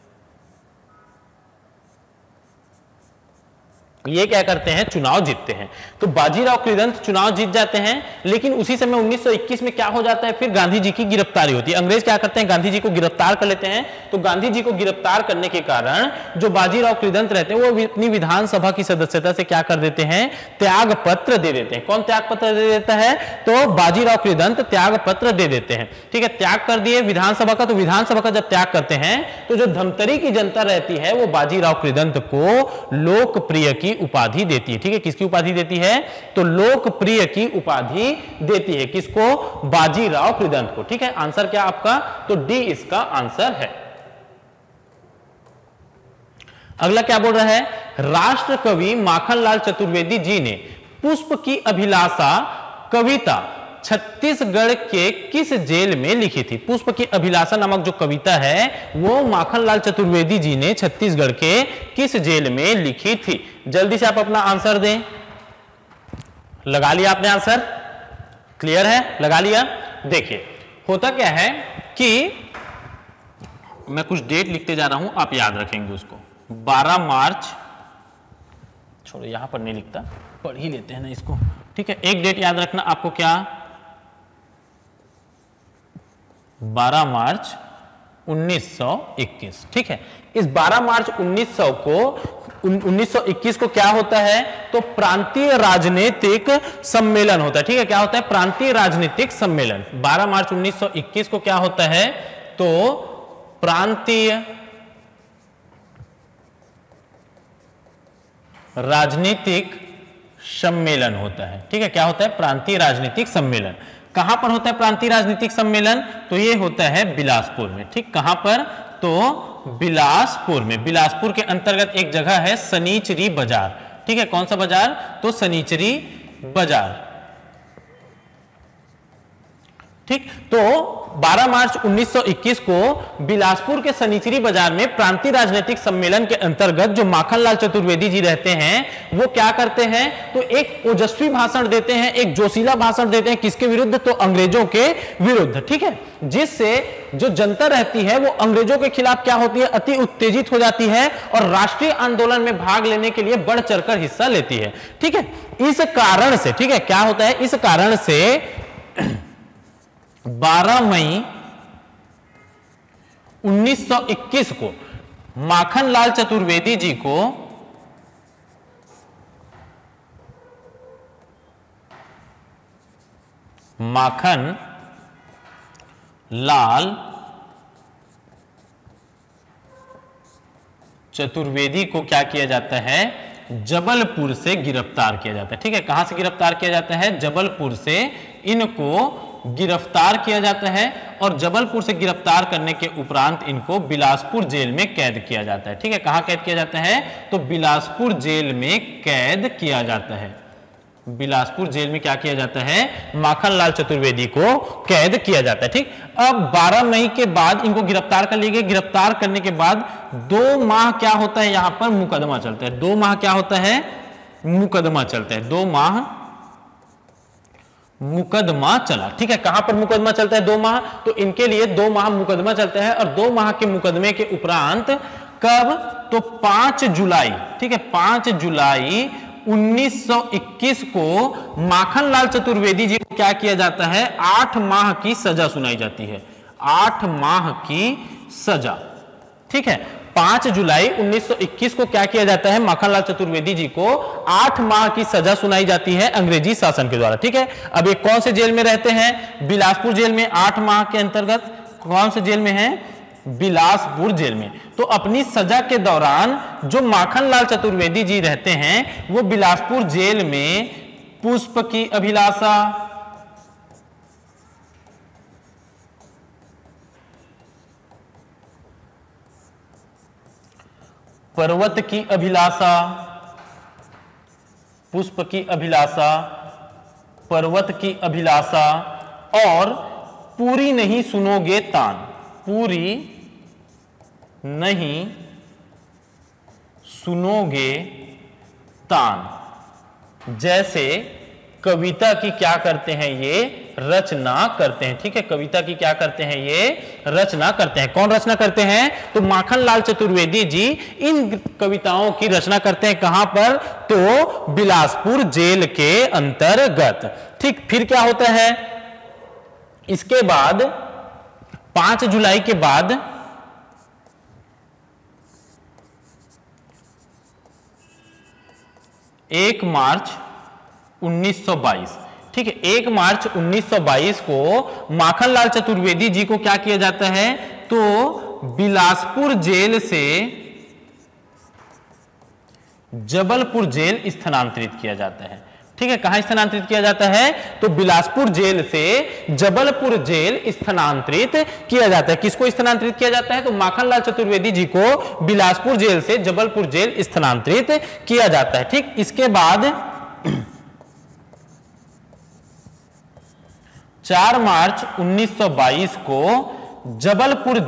Speaker 3: ये क्या करते हैं? चुनाव जीतते हैं। तो बाजीराव कृदंत चुनाव जीत जाते हैं, लेकिन उसी समय 1921 में क्या हो जाता है? फिर गांधी जी की गिरफ्तारी होती है। अंग्रेज क्या करते हैं? गांधी जी को गिरफ्तार कर लेते हैं। तो गांधी जी को गिरफ्तार करने के कारण जो बाजीराव कृदंत रहते हैं वो अपनी विधानसभा की सदस्यता से क्या कर देते हैं? त्याग पत्र दे देते हैं। कौन त्याग पत्र दे देता है? तो बाजीराव कृदंत त्याग पत्र दे देते हैं। ठीक है, त्याग कर दिए विधानसभा का। तो विधानसभा का जब त्याग करते हैं तो जो धमतरी की जनता रहती है वो बाजीराव कृदंत को लोकप्रिय की उपाधि देती है। ठीक है, किसकी उपाधि देती है? तो लोकप्रिय की उपाधि देती है। किसको? बाजीराव कृदंत को। ठीक है, आंसर क्या आपका? तो डी इसका आंसर है। अगला क्या बोल रहा है? राष्ट्र कवि माखनलाल चतुर्वेदी जी ने पुष्प की अभिलाषा कविता छत्तीसगढ़ के किस जेल में लिखी थी? पुष्प की अभिलाषा नामक जो कविता है वो माखनलाल चतुर्वेदी जी ने छत्तीसगढ़ के किस जेल में लिखी थी? जल्दी से आप अपना आंसर दें। लगा लिया आपने आंसर? क्लियर है? लगा लिया? देखिए, होता क्या है कि मैं कुछ डेट लिखते जा रहा हूं, आप याद रखेंगे उसको। 12 मार्च, छोड़ो यहां पर नहीं लिखता, पढ़ ही लेते हैं ना इसको। ठीक है, एक डेट याद रखना आपको, क्या? 12 मार्च 1921। ठीक है, इस 12 मार्च 1921 को क्या होता है? तो प्रांतीय राजनीतिक सम्मेलन होता है। ठीक है, क्या होता है? प्रांतीय राजनीतिक सम्मेलन। 12 मार्च 1921 को क्या होता है? तो प्रांतीय राजनीतिक सम्मेलन होता है। ठीक है, क्या होता है? प्रांतीय राजनीतिक सम्मेलन। कहां पर होता है प्रांतीय राजनीतिक सम्मेलन? तो ये होता है बिलासपुर में। ठीक, कहां पर? तो बिलासपुर में। बिलासपुर के अंतर्गत एक जगह है सनीचरी बाजार। ठीक है, कौन सा बाजार? तो सनीचरी बाजार। ठीक, तो 12 मार्च 1921 को बिलासपुर के सनीचरी बाजार में प्रांतीय राजनीतिक सम्मेलन के अंतर्गत जो माखनलाल चतुर्वेदी जी रहते हैं वो क्या करते हैं? तो एक ओजस्वी भाषण देते हैं, एक जोशीला भाषण देते हैं। किसके विरुद्ध? तो अंग्रेजों के विरुद्ध। ठीक है, जिससे जो जनता रहती है वो अंग्रेजों के खिलाफ क्या होती है? अति उत्तेजित हो जाती है और राष्ट्रीय आंदोलन में भाग लेने के लिए बढ़ चढ़कर हिस्सा लेती है। ठीक है, इस कारण से, ठीक है, क्या होता है? इस कारण से 12 मई 1921 को माखनलाल चतुर्वेदी जी को माखनलाल चतुर्वेदी को क्या किया जाता है? जबलपुर से गिरफ्तार किया जाता है। ठीक है, कहां से गिरफ्तार किया जाता है? जबलपुर से इनको गिरफ्तार किया जाता है और जबलपुर से गिरफ्तार करने के उपरांत इनको बिलासपुर जेल में कैद किया जाता है। ठीक है, कहां कैद किया जाता है? तो बिलासपुर जेल में कैद किया जाता है। बिलासपुर जेल में क्या किया जाता है? माखनलाल चतुर्वेदी को कैद किया जाता है। ठीक, अब 12 मई के बाद इनको गिरफ्तार कर लिए गए। गिरफ्तार करने के बाद 2 माह क्या होता है? यहां पर मुकदमा चलता है। 2 माह क्या होता है? मुकदमा चलता है। 2 माह मुकदमा चला। ठीक है, कहां पर मुकदमा चलता है? 2 माह। तो इनके लिए 2 माह मुकदमा चलता है और 2 माह के मुकदमे के उपरांत कब? तो 5 जुलाई, ठीक है, 5 जुलाई 1921 को माखनलाल चतुर्वेदी जी को क्या किया जाता है? 8 माह की सजा सुनाई जाती है। 8 माह की सजा। ठीक है, 5 जुलाई 1921 को क्या किया जाता है? माखनलाल चतुर्वेदी जी को 8 माह की सजा सुनाई जाती है अंग्रेजी शासन के द्वारा। ठीक है, अब ये कौन से जेल में रहते हैं? बिलासपुर जेल में 8 माह के अंतर्गत। कौन से जेल में है? बिलासपुर जेल में। तो अपनी सजा के दौरान जो माखनलाल चतुर्वेदी जी रहते हैं वो बिलासपुर जेल में पुष्प की अभिलाषा, पर्वत की अभिलाषा, पुष्प की अभिलाषा, पर्वत की अभिलाषा और पूरी नहीं सुनोगे तान, पूरी नहीं सुनोगे तान जैसे कविता की क्या करते हैं? ये रचना करते हैं। ठीक है, कविता की क्या करते हैं? ये रचना करते हैं। कौन रचना करते हैं? तो माखनलाल चतुर्वेदी जी इन कविताओं की रचना करते हैं। कहां पर? तो बिलासपुर जेल के अंतर्गत। ठीक, फिर क्या होता है? इसके बाद 5 जुलाई के बाद 1 मार्च 1922, ठीक है, 1 मार्च 1922 को माखनलाल चतुर्वेदी जी को क्या किया जाता है? तो बिलासपुर जेल से जबलपुर जेल स्थानांतरित किया जाता है। ठीक है, कहां स्थानांतरित किया जाता है? तो बिलासपुर जेल से जबलपुर जेल स्थानांतरित किया जाता है। किसको स्थानांतरित किया जाता है? तो माखनलाल चतुर्वेदी जी को बिलासपुर जेल से जबलपुर जेल स्थानांतरित किया जाता है। ठीक, इसके बाद 4 मार्च 1922 को जबलपुर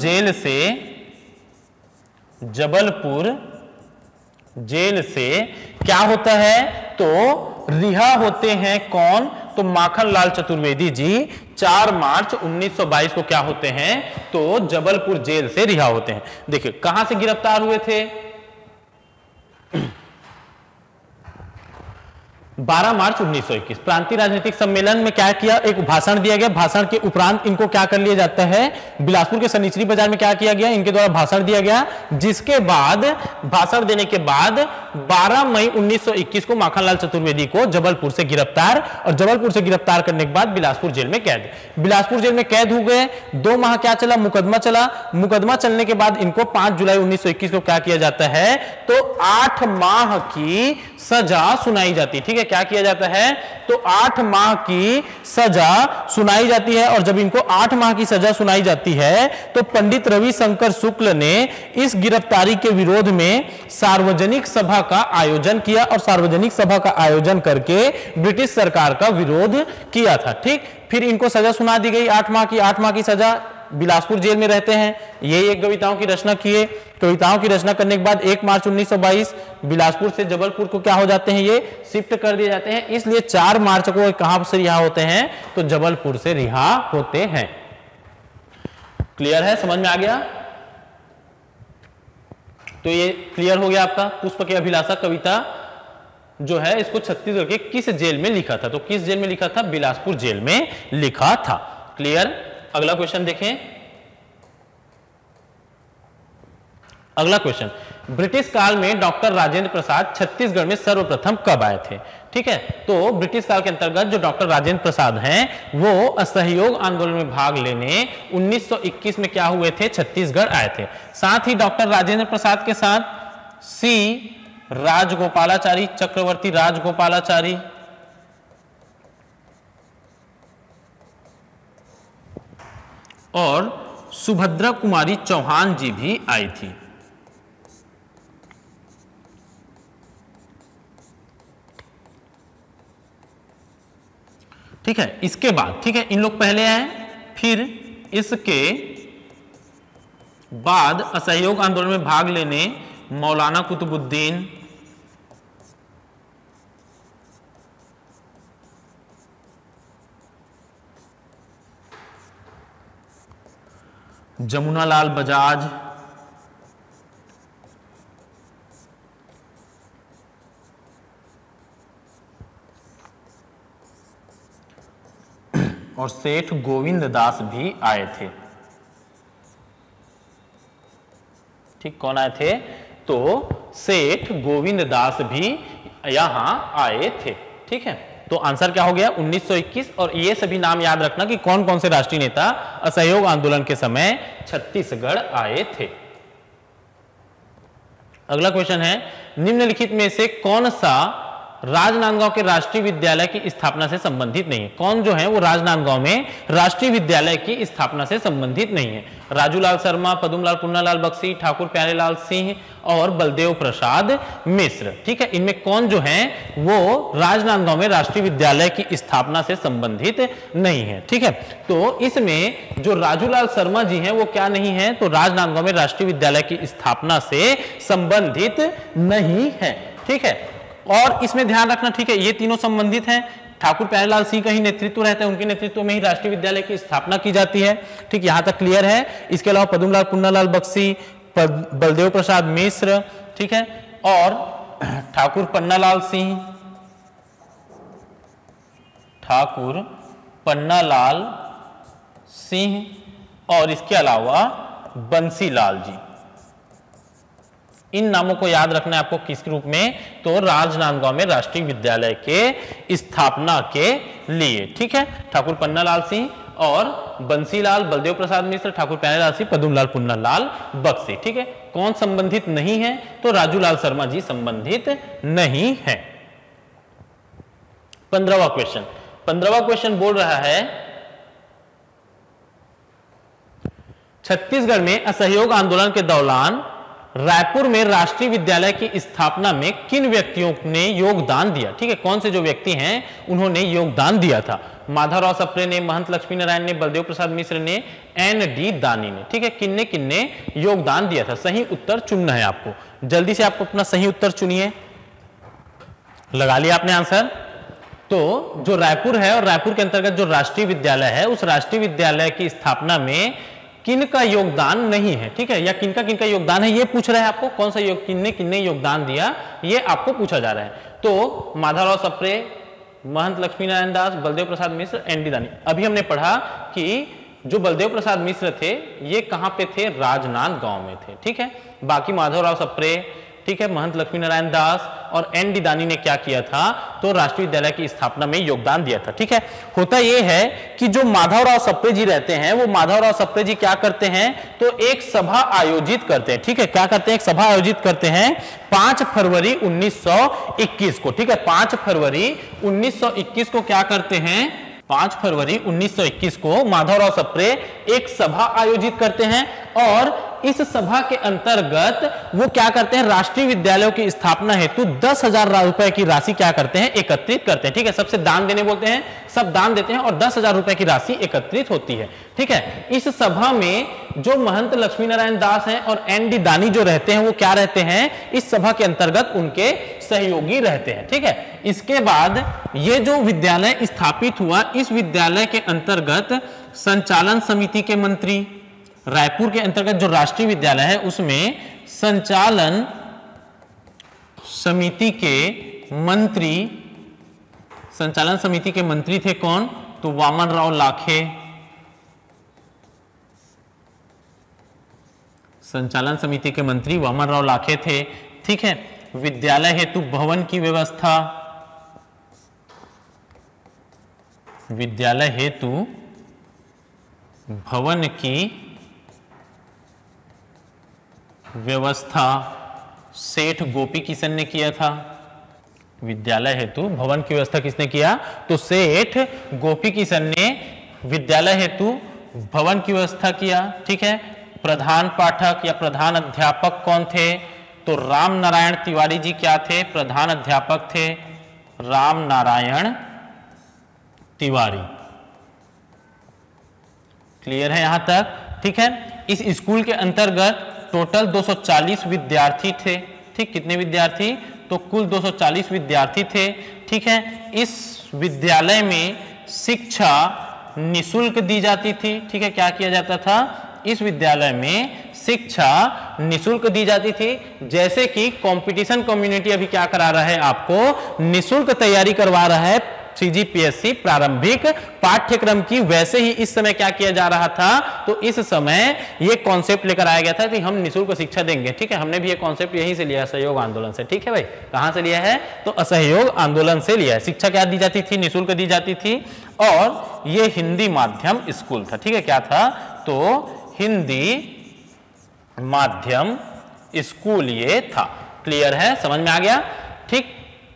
Speaker 3: जेल से क्या होता है? तो रिहा होते हैं। कौन? तो माखनलाल चतुर्वेदी जी 4 मार्च 1922 को क्या होते हैं? तो जबलपुर जेल से रिहा होते हैं। देखिए कहां से गिरफ्तार हुए थे? 12 मार्च 1921 प्रांतीय राजनीतिक सम्मेलन में क्या किया, एक भाषण दिया गया। भाषण के उपरांत इनको क्या कर लिया जाता है, बिलासपुर के सनिचरी बाजार में क्या किया गया, इनके द्वारा भाषण दिया गया, जिसके बाद भाषण देने के बाद 12 मई 1921 को माखनलाल चतुर्वेदी को जबलपुर से गिरफ्तार, और जबलपुर से गिरफ्तार करने के बाद बिलासपुर जेल में कैद। बिलासपुर जेल में कैद हो गए, 2 माह क्या चला, मुकदमा चला। मुकदमा चलने के बाद इनको 5 जुलाई 1921 को क्या किया जाता है, तो 8 माह की सजा सुनाई जाती। ठीक है, क्या किया जाता है, तो 8 माह की सजा सुनाई जाती है। और जब इनको 8 माह की सजा सुनाई जाती है तो पंडित रविशंकर शुक्ल ने इस गिरफ्तारी के विरोध में सार्वजनिक सभा का आयोजन किया, और सार्वजनिक सभा का आयोजन करके ब्रिटिश सरकार का विरोध किया था। ठीक, फिर इनको सजा सुना दी गई 8 माह की। 8 माह की सजा, बिलासपुर जेल में रहते हैं। ये एक कविताओं की रचना किए। कविताओं की रचना करने के बाद 1 मार्च 1922 बिलासपुर से जबलपुर को क्या हो जाते हैं, ये शिफ्ट कर दिए जाते हैं। इसलिए 4 मार्च को कहां से रिहा होते हैं, तो जबलपुर से रिहा होते हैं। क्लियर है, समझ में आ गया? तो ये क्लियर हो गया आपका। पुष्प के अभिलाषा कविता जो है, इसको छत्तीसगढ़ के किस जेल में लिखा था, तो किस जेल में लिखा था, बिलासपुर जेल में लिखा था। क्लियर। अगला क्वेश्चन देखें। अगला क्वेश्चन, ब्रिटिश काल में डॉक्टर राजेंद्र प्रसाद छत्तीसगढ़ में सर्वप्रथम कब आए थे? ठीक है, तो ब्रिटिश काल के अंतर्गत जो डॉक्टर राजेंद्र प्रसाद हैं वो असहयोग आंदोलन में भाग लेने 1921 में क्या हुए थे, छत्तीसगढ़ आए थे। साथ ही डॉक्टर राजेंद्र प्रसाद के साथ सी राजगोपालाचारी, चक्रवर्ती राजगोपालाचारी, और सुभद्रा कुमारी चौहान जी भी आई थी। ठीक है, इसके बाद, ठीक है, इन लोग पहले आए, फिर इसके बाद असहयोग आंदोलन में भाग लेने मौलाना कुतुबुद्दीन, जमुनालाल बजाज, और सेठ गोविंद दास भी आए थे। ठीक, कौन आए थे, तो सेठ गोविंद दास भी यहां आए थे। ठीक है, तो आंसर क्या हो गया, 1921। और ये सभी नाम याद रखना कि कौन कौन से राष्ट्रीय नेता असहयोग आंदोलन के समय छत्तीसगढ़ आए थे। अगला क्वेश्चन है, निम्नलिखित में से कौन सा राजनांदगांव के राष्ट्रीय विद्यालय की स्थापना से संबंधित नहीं है? कौन जो है वो राजनांदगांव में राष्ट्रीय विद्यालय की स्थापना से संबंधित नहीं है? राजूलाल शर्मा, पदुमलाल पुन्नालाल बख्शी, ठाकुर प्यारेलाल सिंह और बलदेव प्रसाद मिश्र। ठीक है, इनमें कौन जो है वो राजनांदगांव में राष्ट्रीय विद्यालय की स्थापना से संबंधित नहीं है। ठीक है, तो इसमें जो राजूलाल शर्मा जी हैं वो क्या नहीं है, तो राजनांदगांव में राष्ट्रीय विद्यालय की स्थापना से संबंधित नहीं है। ठीक है, और इसमें ध्यान रखना, ठीक है, ये तीनों संबंधित हैं। ठाकुर प्यारेलाल सिंह का ही नेतृत्व रहता है, उनके नेतृत्व में ही राष्ट्रीय विद्यालय की स्थापना की जाती है। ठीक, यहां तक क्लियर है। इसके अलावा पदुमलाल पुन्नालाल बख्शी, बलदेव प्रसाद मिश्र, ठीक है, और ठाकुर पन्नालाल सिंह, ठाकुर पन्नालाल सिंह, और इसके अलावा बंसीलाल जी। इन नामों को याद रखना है आपको किस रूप में, तो राजनांदगांव में राष्ट्रीय विद्यालय के स्थापना के लिए। ठीक है, ठाकुर पन्नालाल सिंह और बंसीलाल, बलदेव प्रसाद मिश्र, ठाकुर प्यारेलाल सिंह, पदुमलाल पुन्नालाल बख्शी। ठीक है, कौन संबंधित नहीं है, तो राजूलाल शर्मा जी संबंधित नहीं है। 15वां क्वेश्चन, 15वां क्वेश्चन बोल रहा है, छत्तीसगढ़ में असहयोग आंदोलन के दौरान रायपुर में राष्ट्रीय विद्यालय की स्थापना में किन व्यक्तियों ने योगदान दिया? ठीक है, कौन से जो व्यक्ति हैं उन्होंने योगदान दिया था? माधवराव सप्रे ने, महंत लक्ष्मी नारायण ने, बलदेव प्रसाद मिश्र ने, एन.डी. दानी ने। ठीक है, किन्ने किन्ने योगदान दिया था? सही उत्तर चुनना है आपको। जल्दी से आपको अपना सही उत्तर चुनिए। लगा लिया आपने आंसर? तो जो रायपुर है और रायपुर के अंतर्गत जो राष्ट्रीय विद्यालय है, उस राष्ट्रीय विद्यालय की स्थापना में किनका योगदान नहीं है? ठीक है, या किनका किनका योगदान है ये पूछ रहा है आपको। कौन सा किन्ने किन्ने योगदान दिया ये आपको पूछा जा रहा है। तो माधवराव सप्रे, महंत लक्ष्मी नारायण दास, बलदेव प्रसाद मिश्र, एन.डी. दानी। अभी हमने पढ़ा कि जो बलदेव प्रसाद मिश्र थे ये कहां पे थे, राजनांद गांव में थे, ठीक है। बाकी माधवराव सप्रे, ठीक है, महंत लक्ष्मी नारायण दास और एन.डी. दानी ने क्या किया था, तो राष्ट्रीय विद्यालय की स्थापना में योगदान दिया था, ठीक है। होता यह है कि जो माधवराव सप्रे जी रहते हैं वो माधवराव सप्रे जी क्या करते हैं, तो एक सभा आयोजित करते हैं, ठीक है। क्या करते हैं, एक सभा आयोजित करते हैं 5 फरवरी 1921 को, ठीक है। 5 फरवरी 1921 को क्या करते हैं, 5 फरवरी 1921 को माधवराव सप्रे एक सभा आयोजित करते हैं और इस सभा के अंतर्गत वो क्या करते हैं, राष्ट्रीय विद्यालयों की स्थापना हेतु 10,000 रुपए की राशि क्या करते हैं, एकत्रित करते हैं, ठीक है। सबसे दान देने बोलते हैं, सब दान देते हैं और 10,000 रुपए की राशि एकत्रित होती है, ठीक है। इस सभा में जो महंत लक्ष्मी नारायण दास हैं और एन.डी. दानी जो रहते हैं वो क्या रहते हैं, इस सभा के अंतर्गत उनके सहयोगी रहते हैं, ठीक है। इसके बाद ये जो विद्यालय स्थापित हुआ, इस विद्यालय के अंतर्गत संचालन समिति के मंत्री, रायपुर के अंतर्गत जो राष्ट्रीय विद्यालय है उसमें संचालन समिति के मंत्री थे कौन, तो वामन राव लाखे। संचालन समिति के मंत्री वामन राव लाखे थे, ठीक है। विद्यालय हेतु भवन की व्यवस्था, विद्यालय हेतु भवन की व्यवस्था सेठ गोपी किशन ने किया था। विद्यालय हेतु भवन की व्यवस्था किसने किया, तो सेठ गोपी किशन ने विद्यालय हेतु भवन की व्यवस्था किया, ठीक है। प्रधान पाठक या प्रधान अध्यापक कौन थे, तो राम नारायण तिवारी जी क्या थे, प्रधान अध्यापक थे राम नारायण तिवारी। क्लियर है यहां तक, ठीक है। इस स्कूल के अंतर्गत टोटल 240 विद्यार्थी थे, ठीक। कितने विद्यार्थी, तो कुल 240 विद्यार्थी थे, ठीक है। इस विद्यालय में शिक्षा निशुल्क दी जाती थी, ठीक है। क्या किया जाता था, इस विद्यालय में शिक्षा निशुल्क दी जाती थी। जैसे कि कंपटीशन कम्युनिटी अभी क्या करा रहा है, आपको निशुल्क तैयारी करवा रहा है सीजीपीएससी प्रारंभिक पाठ्यक्रम की, वैसे ही इस समय क्या किया जा रहा था, तो इस समय ये कॉन्सेप्ट लेकर आया गया था कि हम निशुल्क शिक्षा देंगे, ठीक है। हमने भी ये कॉन्सेप्ट यहीं से लिया, असहयोग आंदोलन से, ठीक है भाई। कहां से लिया है, तो असहयोग आंदोलन से लिया है। शिक्षा क्या दी जाती थी, निशुल्क दी जाती थी और ये हिंदी माध्यम स्कूल था, ठीक है। क्या था, तो हिंदी माध्यम स्कूल ये था। क्लियर है, समझ में आ गया, ठीक।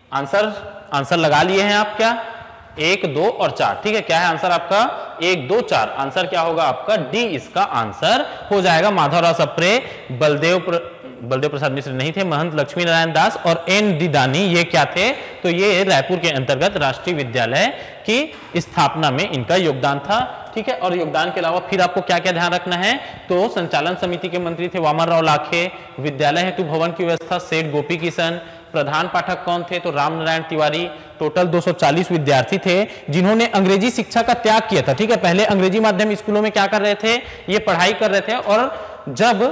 Speaker 3: आंसर लगा लिए हैं आप, क्या 1, 2 और 4, ठीक है। क्या है आंसर आपका, 1, 2, 4। आंसर क्या होगा आपका, डी इसका आंसर हो जाएगा। माधवराव सप्रे, बलदेव प्रसाद मिश्र नहीं थे, महंत लक्ष्मी नारायण दास और एन.डी. दानी ये क्या थे, तो ये रायपुर के अंतर्गत राष्ट्रीय विद्यालय की स्थापना में इनका योगदान था, ठीक है। और योगदान के अलावा फिर आपको क्या क्या ध्यान रखना है, तो संचालन समिति के मंत्री थे वामन राव लाखे, विद्यालय हेतु भवन की व्यवस्था सेठ गोपी किशन, प्रधान पाठक कौन थे, तो राम नारायण तिवारी। टोटल 240 विद्यार्थी थे जिन्होंने अंग्रेजी शिक्षा का त्याग किया था, ठीक है। पहले अंग्रेजी माध्यम स्कूलों में क्या कर रहे थे, ये पढ़ाई कर रहे थे और जब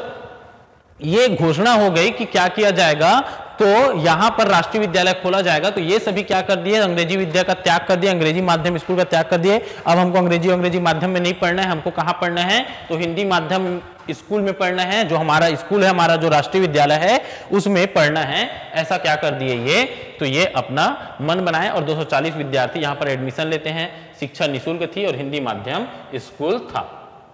Speaker 3: ये घोषणा हो गई कि क्या किया जाएगा, तो यहां पर राष्ट्रीय विद्यालय खोला जाएगा, तो ये सभी क्या कर दिए, अंग्रेजी विद्या का त्याग कर दिया, अंग्रेजी माध्यम स्कूल का त्याग कर दिए। अब हमको अंग्रेजी माध्यम में नहीं पढ़ना है, हमको कहां पढ़ना है, तो हिंदी माध्यम स्कूल में पढ़ना है। जो हमारा स्कूल है, हमारा जो राष्ट्रीय विद्यालय है उसमें पढ़ना है, ऐसा क्या कर दिए ये, तो ये अपना मन बनाए और 240 विद्यार्थी यहां पर एडमिशन लेते हैं। शिक्षा निःशुल्क थी और हिंदी माध्यम स्कूल था।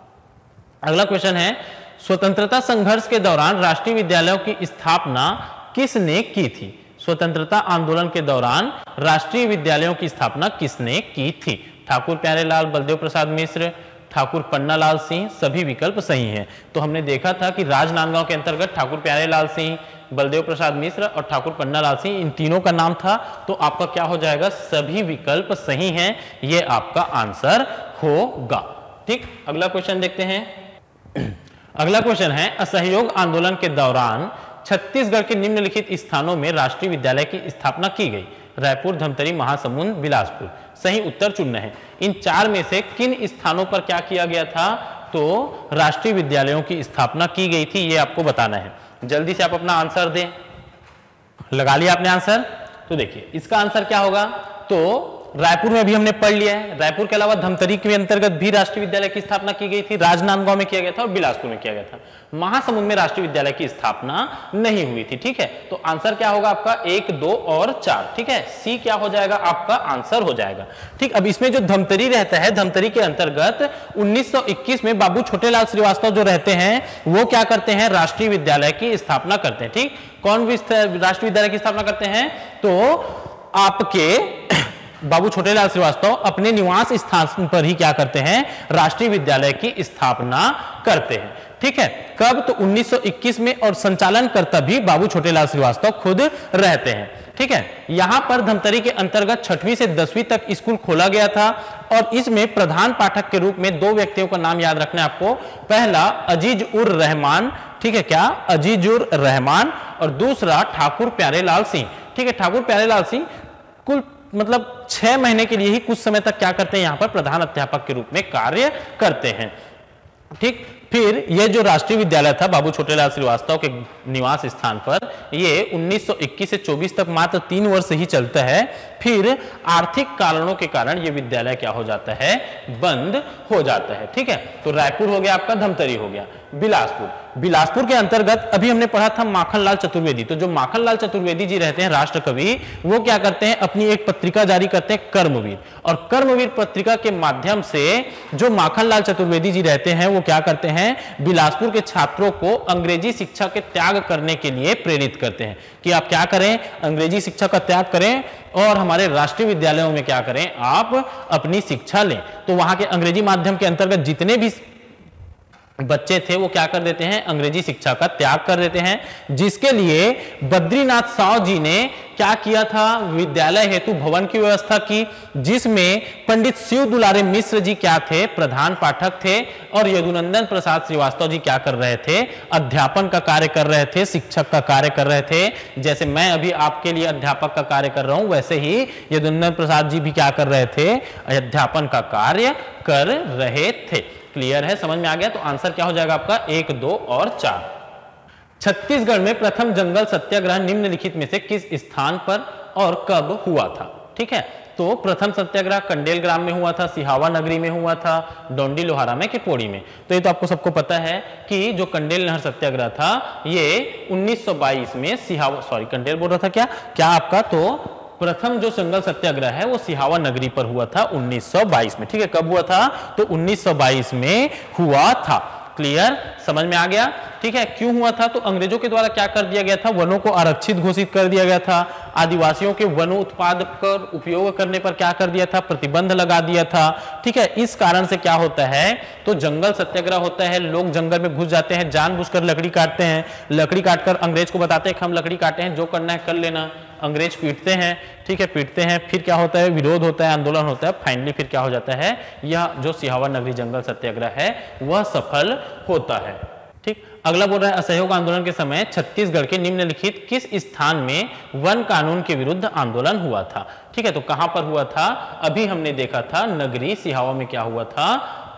Speaker 3: अगला क्वेश्चन है, स्वतंत्रता संघर्ष के दौरान राष्ट्रीय विद्यालयों की स्थापना किसने की थी। स्वतंत्रता आंदोलन के दौरान राष्ट्रीय विद्यालयों की स्थापना किसने की थी। ठाकुर प्यारेलाल, बलदेव प्रसाद मिश्र, ठाकुर पन्नालाल सिंह, सभी विकल्प सही हैं। तो हमने देखा था कि राजनांदगांव के अंतर्गत ठाकुर प्यारेलाल सिंह, बलदेव प्रसाद मिश्र और ठाकुर पन्नालाल सिंह, इन तीनों का नाम था। तो आपका क्या हो जाएगा, सभी विकल्प सही हैं, ये आपका आंसर होगा, ठीक। अगला क्वेश्चन देखते हैं। अगला क्वेश्चन है, असहयोग आंदोलन के दौरान छत्तीसगढ़ के निम्नलिखित स्थानों में राष्ट्रीय विद्यालय की स्थापना की गई। रायपुर, धमतरी, महासमुंद, बिलासपुर। सही उत्तर चुनना है। इन 4 में से किन स्थानों पर क्या किया गया था, तो राष्ट्रीय विद्यालयों की स्थापना की गई थी, ये आपको बताना है। जल्दी से आप अपना आंसर दें। लगा लिया आपने आंसर, तो देखिए इसका आंसर क्या होगा, तो रायपुर में भी हमने पढ़ लिया है, रायपुर के अलावा धमतरी के अंतर्गत भी राष्ट्रीय विद्यालय की स्थापना की गई थी, राजनांदगांव में किया गया था और बिलासपुर में किया गया था। महासमुंद में राष्ट्रीय विद्यालय की स्थापना नहीं हुई थी। ठीक है, तो आंसर क्या होगा आपका 1, 2 और 4। ठीक है, सी क्या हो जाएगा आपका आंसर हो जाएगा। ठीक, अब इसमें जो धमतरी रहता है, धमतरी के अंतर्गत 1921 में बाबू छोटेलाल श्रीवास्तव जो रहते हैं वो क्या करते हैं, राष्ट्रीय विद्यालय की स्थापना करते हैं। ठीक, कौन राष्ट्रीय विद्यालय की स्थापना करते हैं, तो आपके बाबू छोटेलाल श्रीवास्तव अपने निवास स्थान पर ही क्या करते हैं, राष्ट्रीय विद्यालय की स्थापना करते हैं। ठीक है, कब, तो 1921 में, और संचालन करता भी बाबू छोटेलाल श्रीवास्तव खुद रहते हैं। ठीक है, यहां पर धमतरी के अंतर्गत 6वीं से 10वीं तक स्कूल खोला गया था और इसमें प्रधान पाठक के रूप में 2 व्यक्तियों का नाम याद रखना है आपको। पहला अजीज उर रहमान, ठीक है, क्या अजीज उर रहमान, और दूसरा ठाकुर प्यारेलाल सिंह। ठीक है, ठाकुर प्यारेलाल सिंह कुल मतलब 6 महीने के लिए ही कुछ समय तक क्या करते हैं, यहां पर प्रधान अध्यापक के रूप में कार्य करते हैं। ठीक, फिर यह जो राष्ट्रीय विद्यालय था बाबू छोटेलाल श्रीवास्तव के निवास स्थान पर, ये 1921 से 24 तक मात्र 3 वर्ष ही चलता है। फिर आर्थिक कारणों के कारण यह विद्यालय क्या हो जाता है, बंद हो जाता है। ठीक है, तो रायपुर हो गया आपका, धमतरी हो गया, बिलासपुर। बिलासपुर के अंतर्गत अभी हमने पढ़ा था माखनलाल चतुर्वेदी। तो जो माखनलाल चतुर्वेदी जी रहते हैं राष्ट्र कवि, वो क्या करते हैं, अपनी एक पत्रिका जारी करते हैं कर्मवीर, और कर्मवीर पत्रिका के माध्यम से जो माखनलाल चतुर्वेदी जी रहते हैं वो क्या करते हैं, बिलासपुर के छात्रों को अंग्रेजी शिक्षा के त्याग करने के लिए प्रेरित करते हैं कि आप क्या करें, अंग्रेजी शिक्षा का त्याग करें और हमारे राष्ट्रीय विद्यालयों में क्या करें, आप अपनी शिक्षा लें। तो वहां के अंग्रेजी माध्यम के अंतर्गत जितने भी बच्चे थे वो क्या कर देते हैं, अंग्रेजी शिक्षा का त्याग कर देते हैं, जिसके लिए बद्रीनाथ साव जी ने क्या किया था, विद्यालय हेतु भवन की व्यवस्था की, जिसमें पंडित शिव दुलारे मिश्र जी क्या थे, प्रधान पाठक थे, और यदुनंदन प्रसाद श्रीवास्तव जी क्या कर रहे थे, अध्यापन का कार्य कर रहे थे, शिक्षक का कार्य कर रहे थे। जैसे मैं अभी आपके लिए अध्यापक का कार्य कर रहा हूं, वैसे ही यदुनंदन प्रसाद जी भी क्या कर रहे थे, अध्यापन का कार्य कर रहे थे। क्लियर है, समझ में आ गया। तो आंसर क्या हो जाएगा आपका 1, 2 और 4। छत्तीसगढ़ में प्रथम जंगल सत्याग्रह निम्नलिखित में से किस स्थान पर और कब हुआ था। ठीक है, तो प्रथम सत्याग्रह कंडेल ग्राम में हुआ था, सिहावा नगरी में हुआ था, डोंडी लोहारा में, कि पौड़ी में। तो ये तो आपको सबको पता है कि जो कंडेल नहर सत्याग्रह था ये 1922 में कंडेल बोल रहा था क्या आपका, तो प्रथम जो जंगल सत्याग्रह है वो सिहावा नगरी पर हुआ था 1922 में। ठीक है, कब हुआ था, तो 1922 में हुआ था। क्लियर, समझ में आ गया। ठीक है, क्यों हुआ था, तो अंग्रेजों के द्वारा क्या कर दिया गया था, वनों को आरक्षित घोषित कर दिया गया था, आदिवासियों के वन उत्पाद कर उपयोग करने पर क्या कर दिया था, प्रतिबंध लगा दिया था। ठीक है, इस कारण से क्या होता है, तो जंगल सत्याग्रह होता है, लोग जंगल में घुस जाते हैं, जानबूझकर लकड़ी काटते हैं, लकड़ी काटकर अंग्रेज को बताते हैं कि हम लकड़ी काटे हैं, जो करना है कर लेना। अंग्रेज पीटते हैं, ठीक है, पीटते हैं, फिर क्या होता है, विरोध होता है, आंदोलन होता है, फाइनली फिर क्या हो जाता है, यह जो सिहावा नगरी जंगल सत्याग्रह है वह सफल होता है। ठीक, अगला बोल रहा है असहयोग आंदोलन के समय छत्तीसगढ़ के निम्नलिखित किस स्थान में वन कानून के विरुद्ध आंदोलन हुआ था। ठीक है, तो कहां पर हुआ था, अभी हमने देखा था नगरी सिहावा में क्या हुआ था,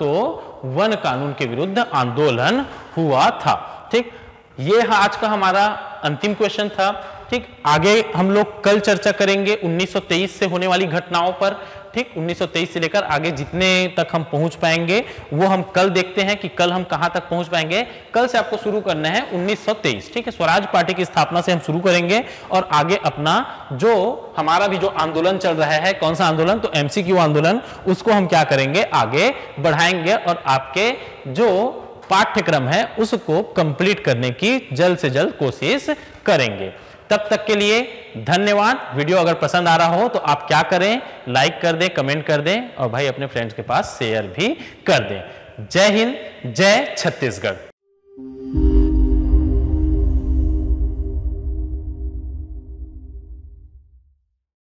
Speaker 3: तो वन कानून के विरुद्ध आंदोलन हुआ था। ठीक, ये आज का हमारा अंतिम क्वेश्चन था। ठीक, आगे हम लोग कल चर्चा करेंगे 1923 से होने वाली घटनाओं पर। ठीक, 1923 से लेकर आगे जितने तक हम पहुंच पाएंगे वो हम कल देखते हैं कि कल हम कहां तक पहुंच पाएंगे। कल से आपको शुरू करना है 1923। ठीक है, स्वराज पार्टी की स्थापना से हम शुरू करेंगे और आगे अपना जो हमारा भी जो आंदोलन चल रहा है, कौन सा आंदोलन, तो एमसीक्यू आंदोलन, उसको हम क्या करेंगे, आगे बढ़ाएंगे और आपके जो पाठ्यक्रम है उसको कंप्लीट करने की जल्द से जल्द कोशिश करेंगे। तब तक के लिए धन्यवाद। वीडियो अगर पसंद आ रहा हो तो आप क्या करें, लाइक कर दें, कमेंट कर दें और भाई अपने फ्रेंड्स के पास शेयर भी कर दें। जय हिंद, जय छत्तीसगढ़।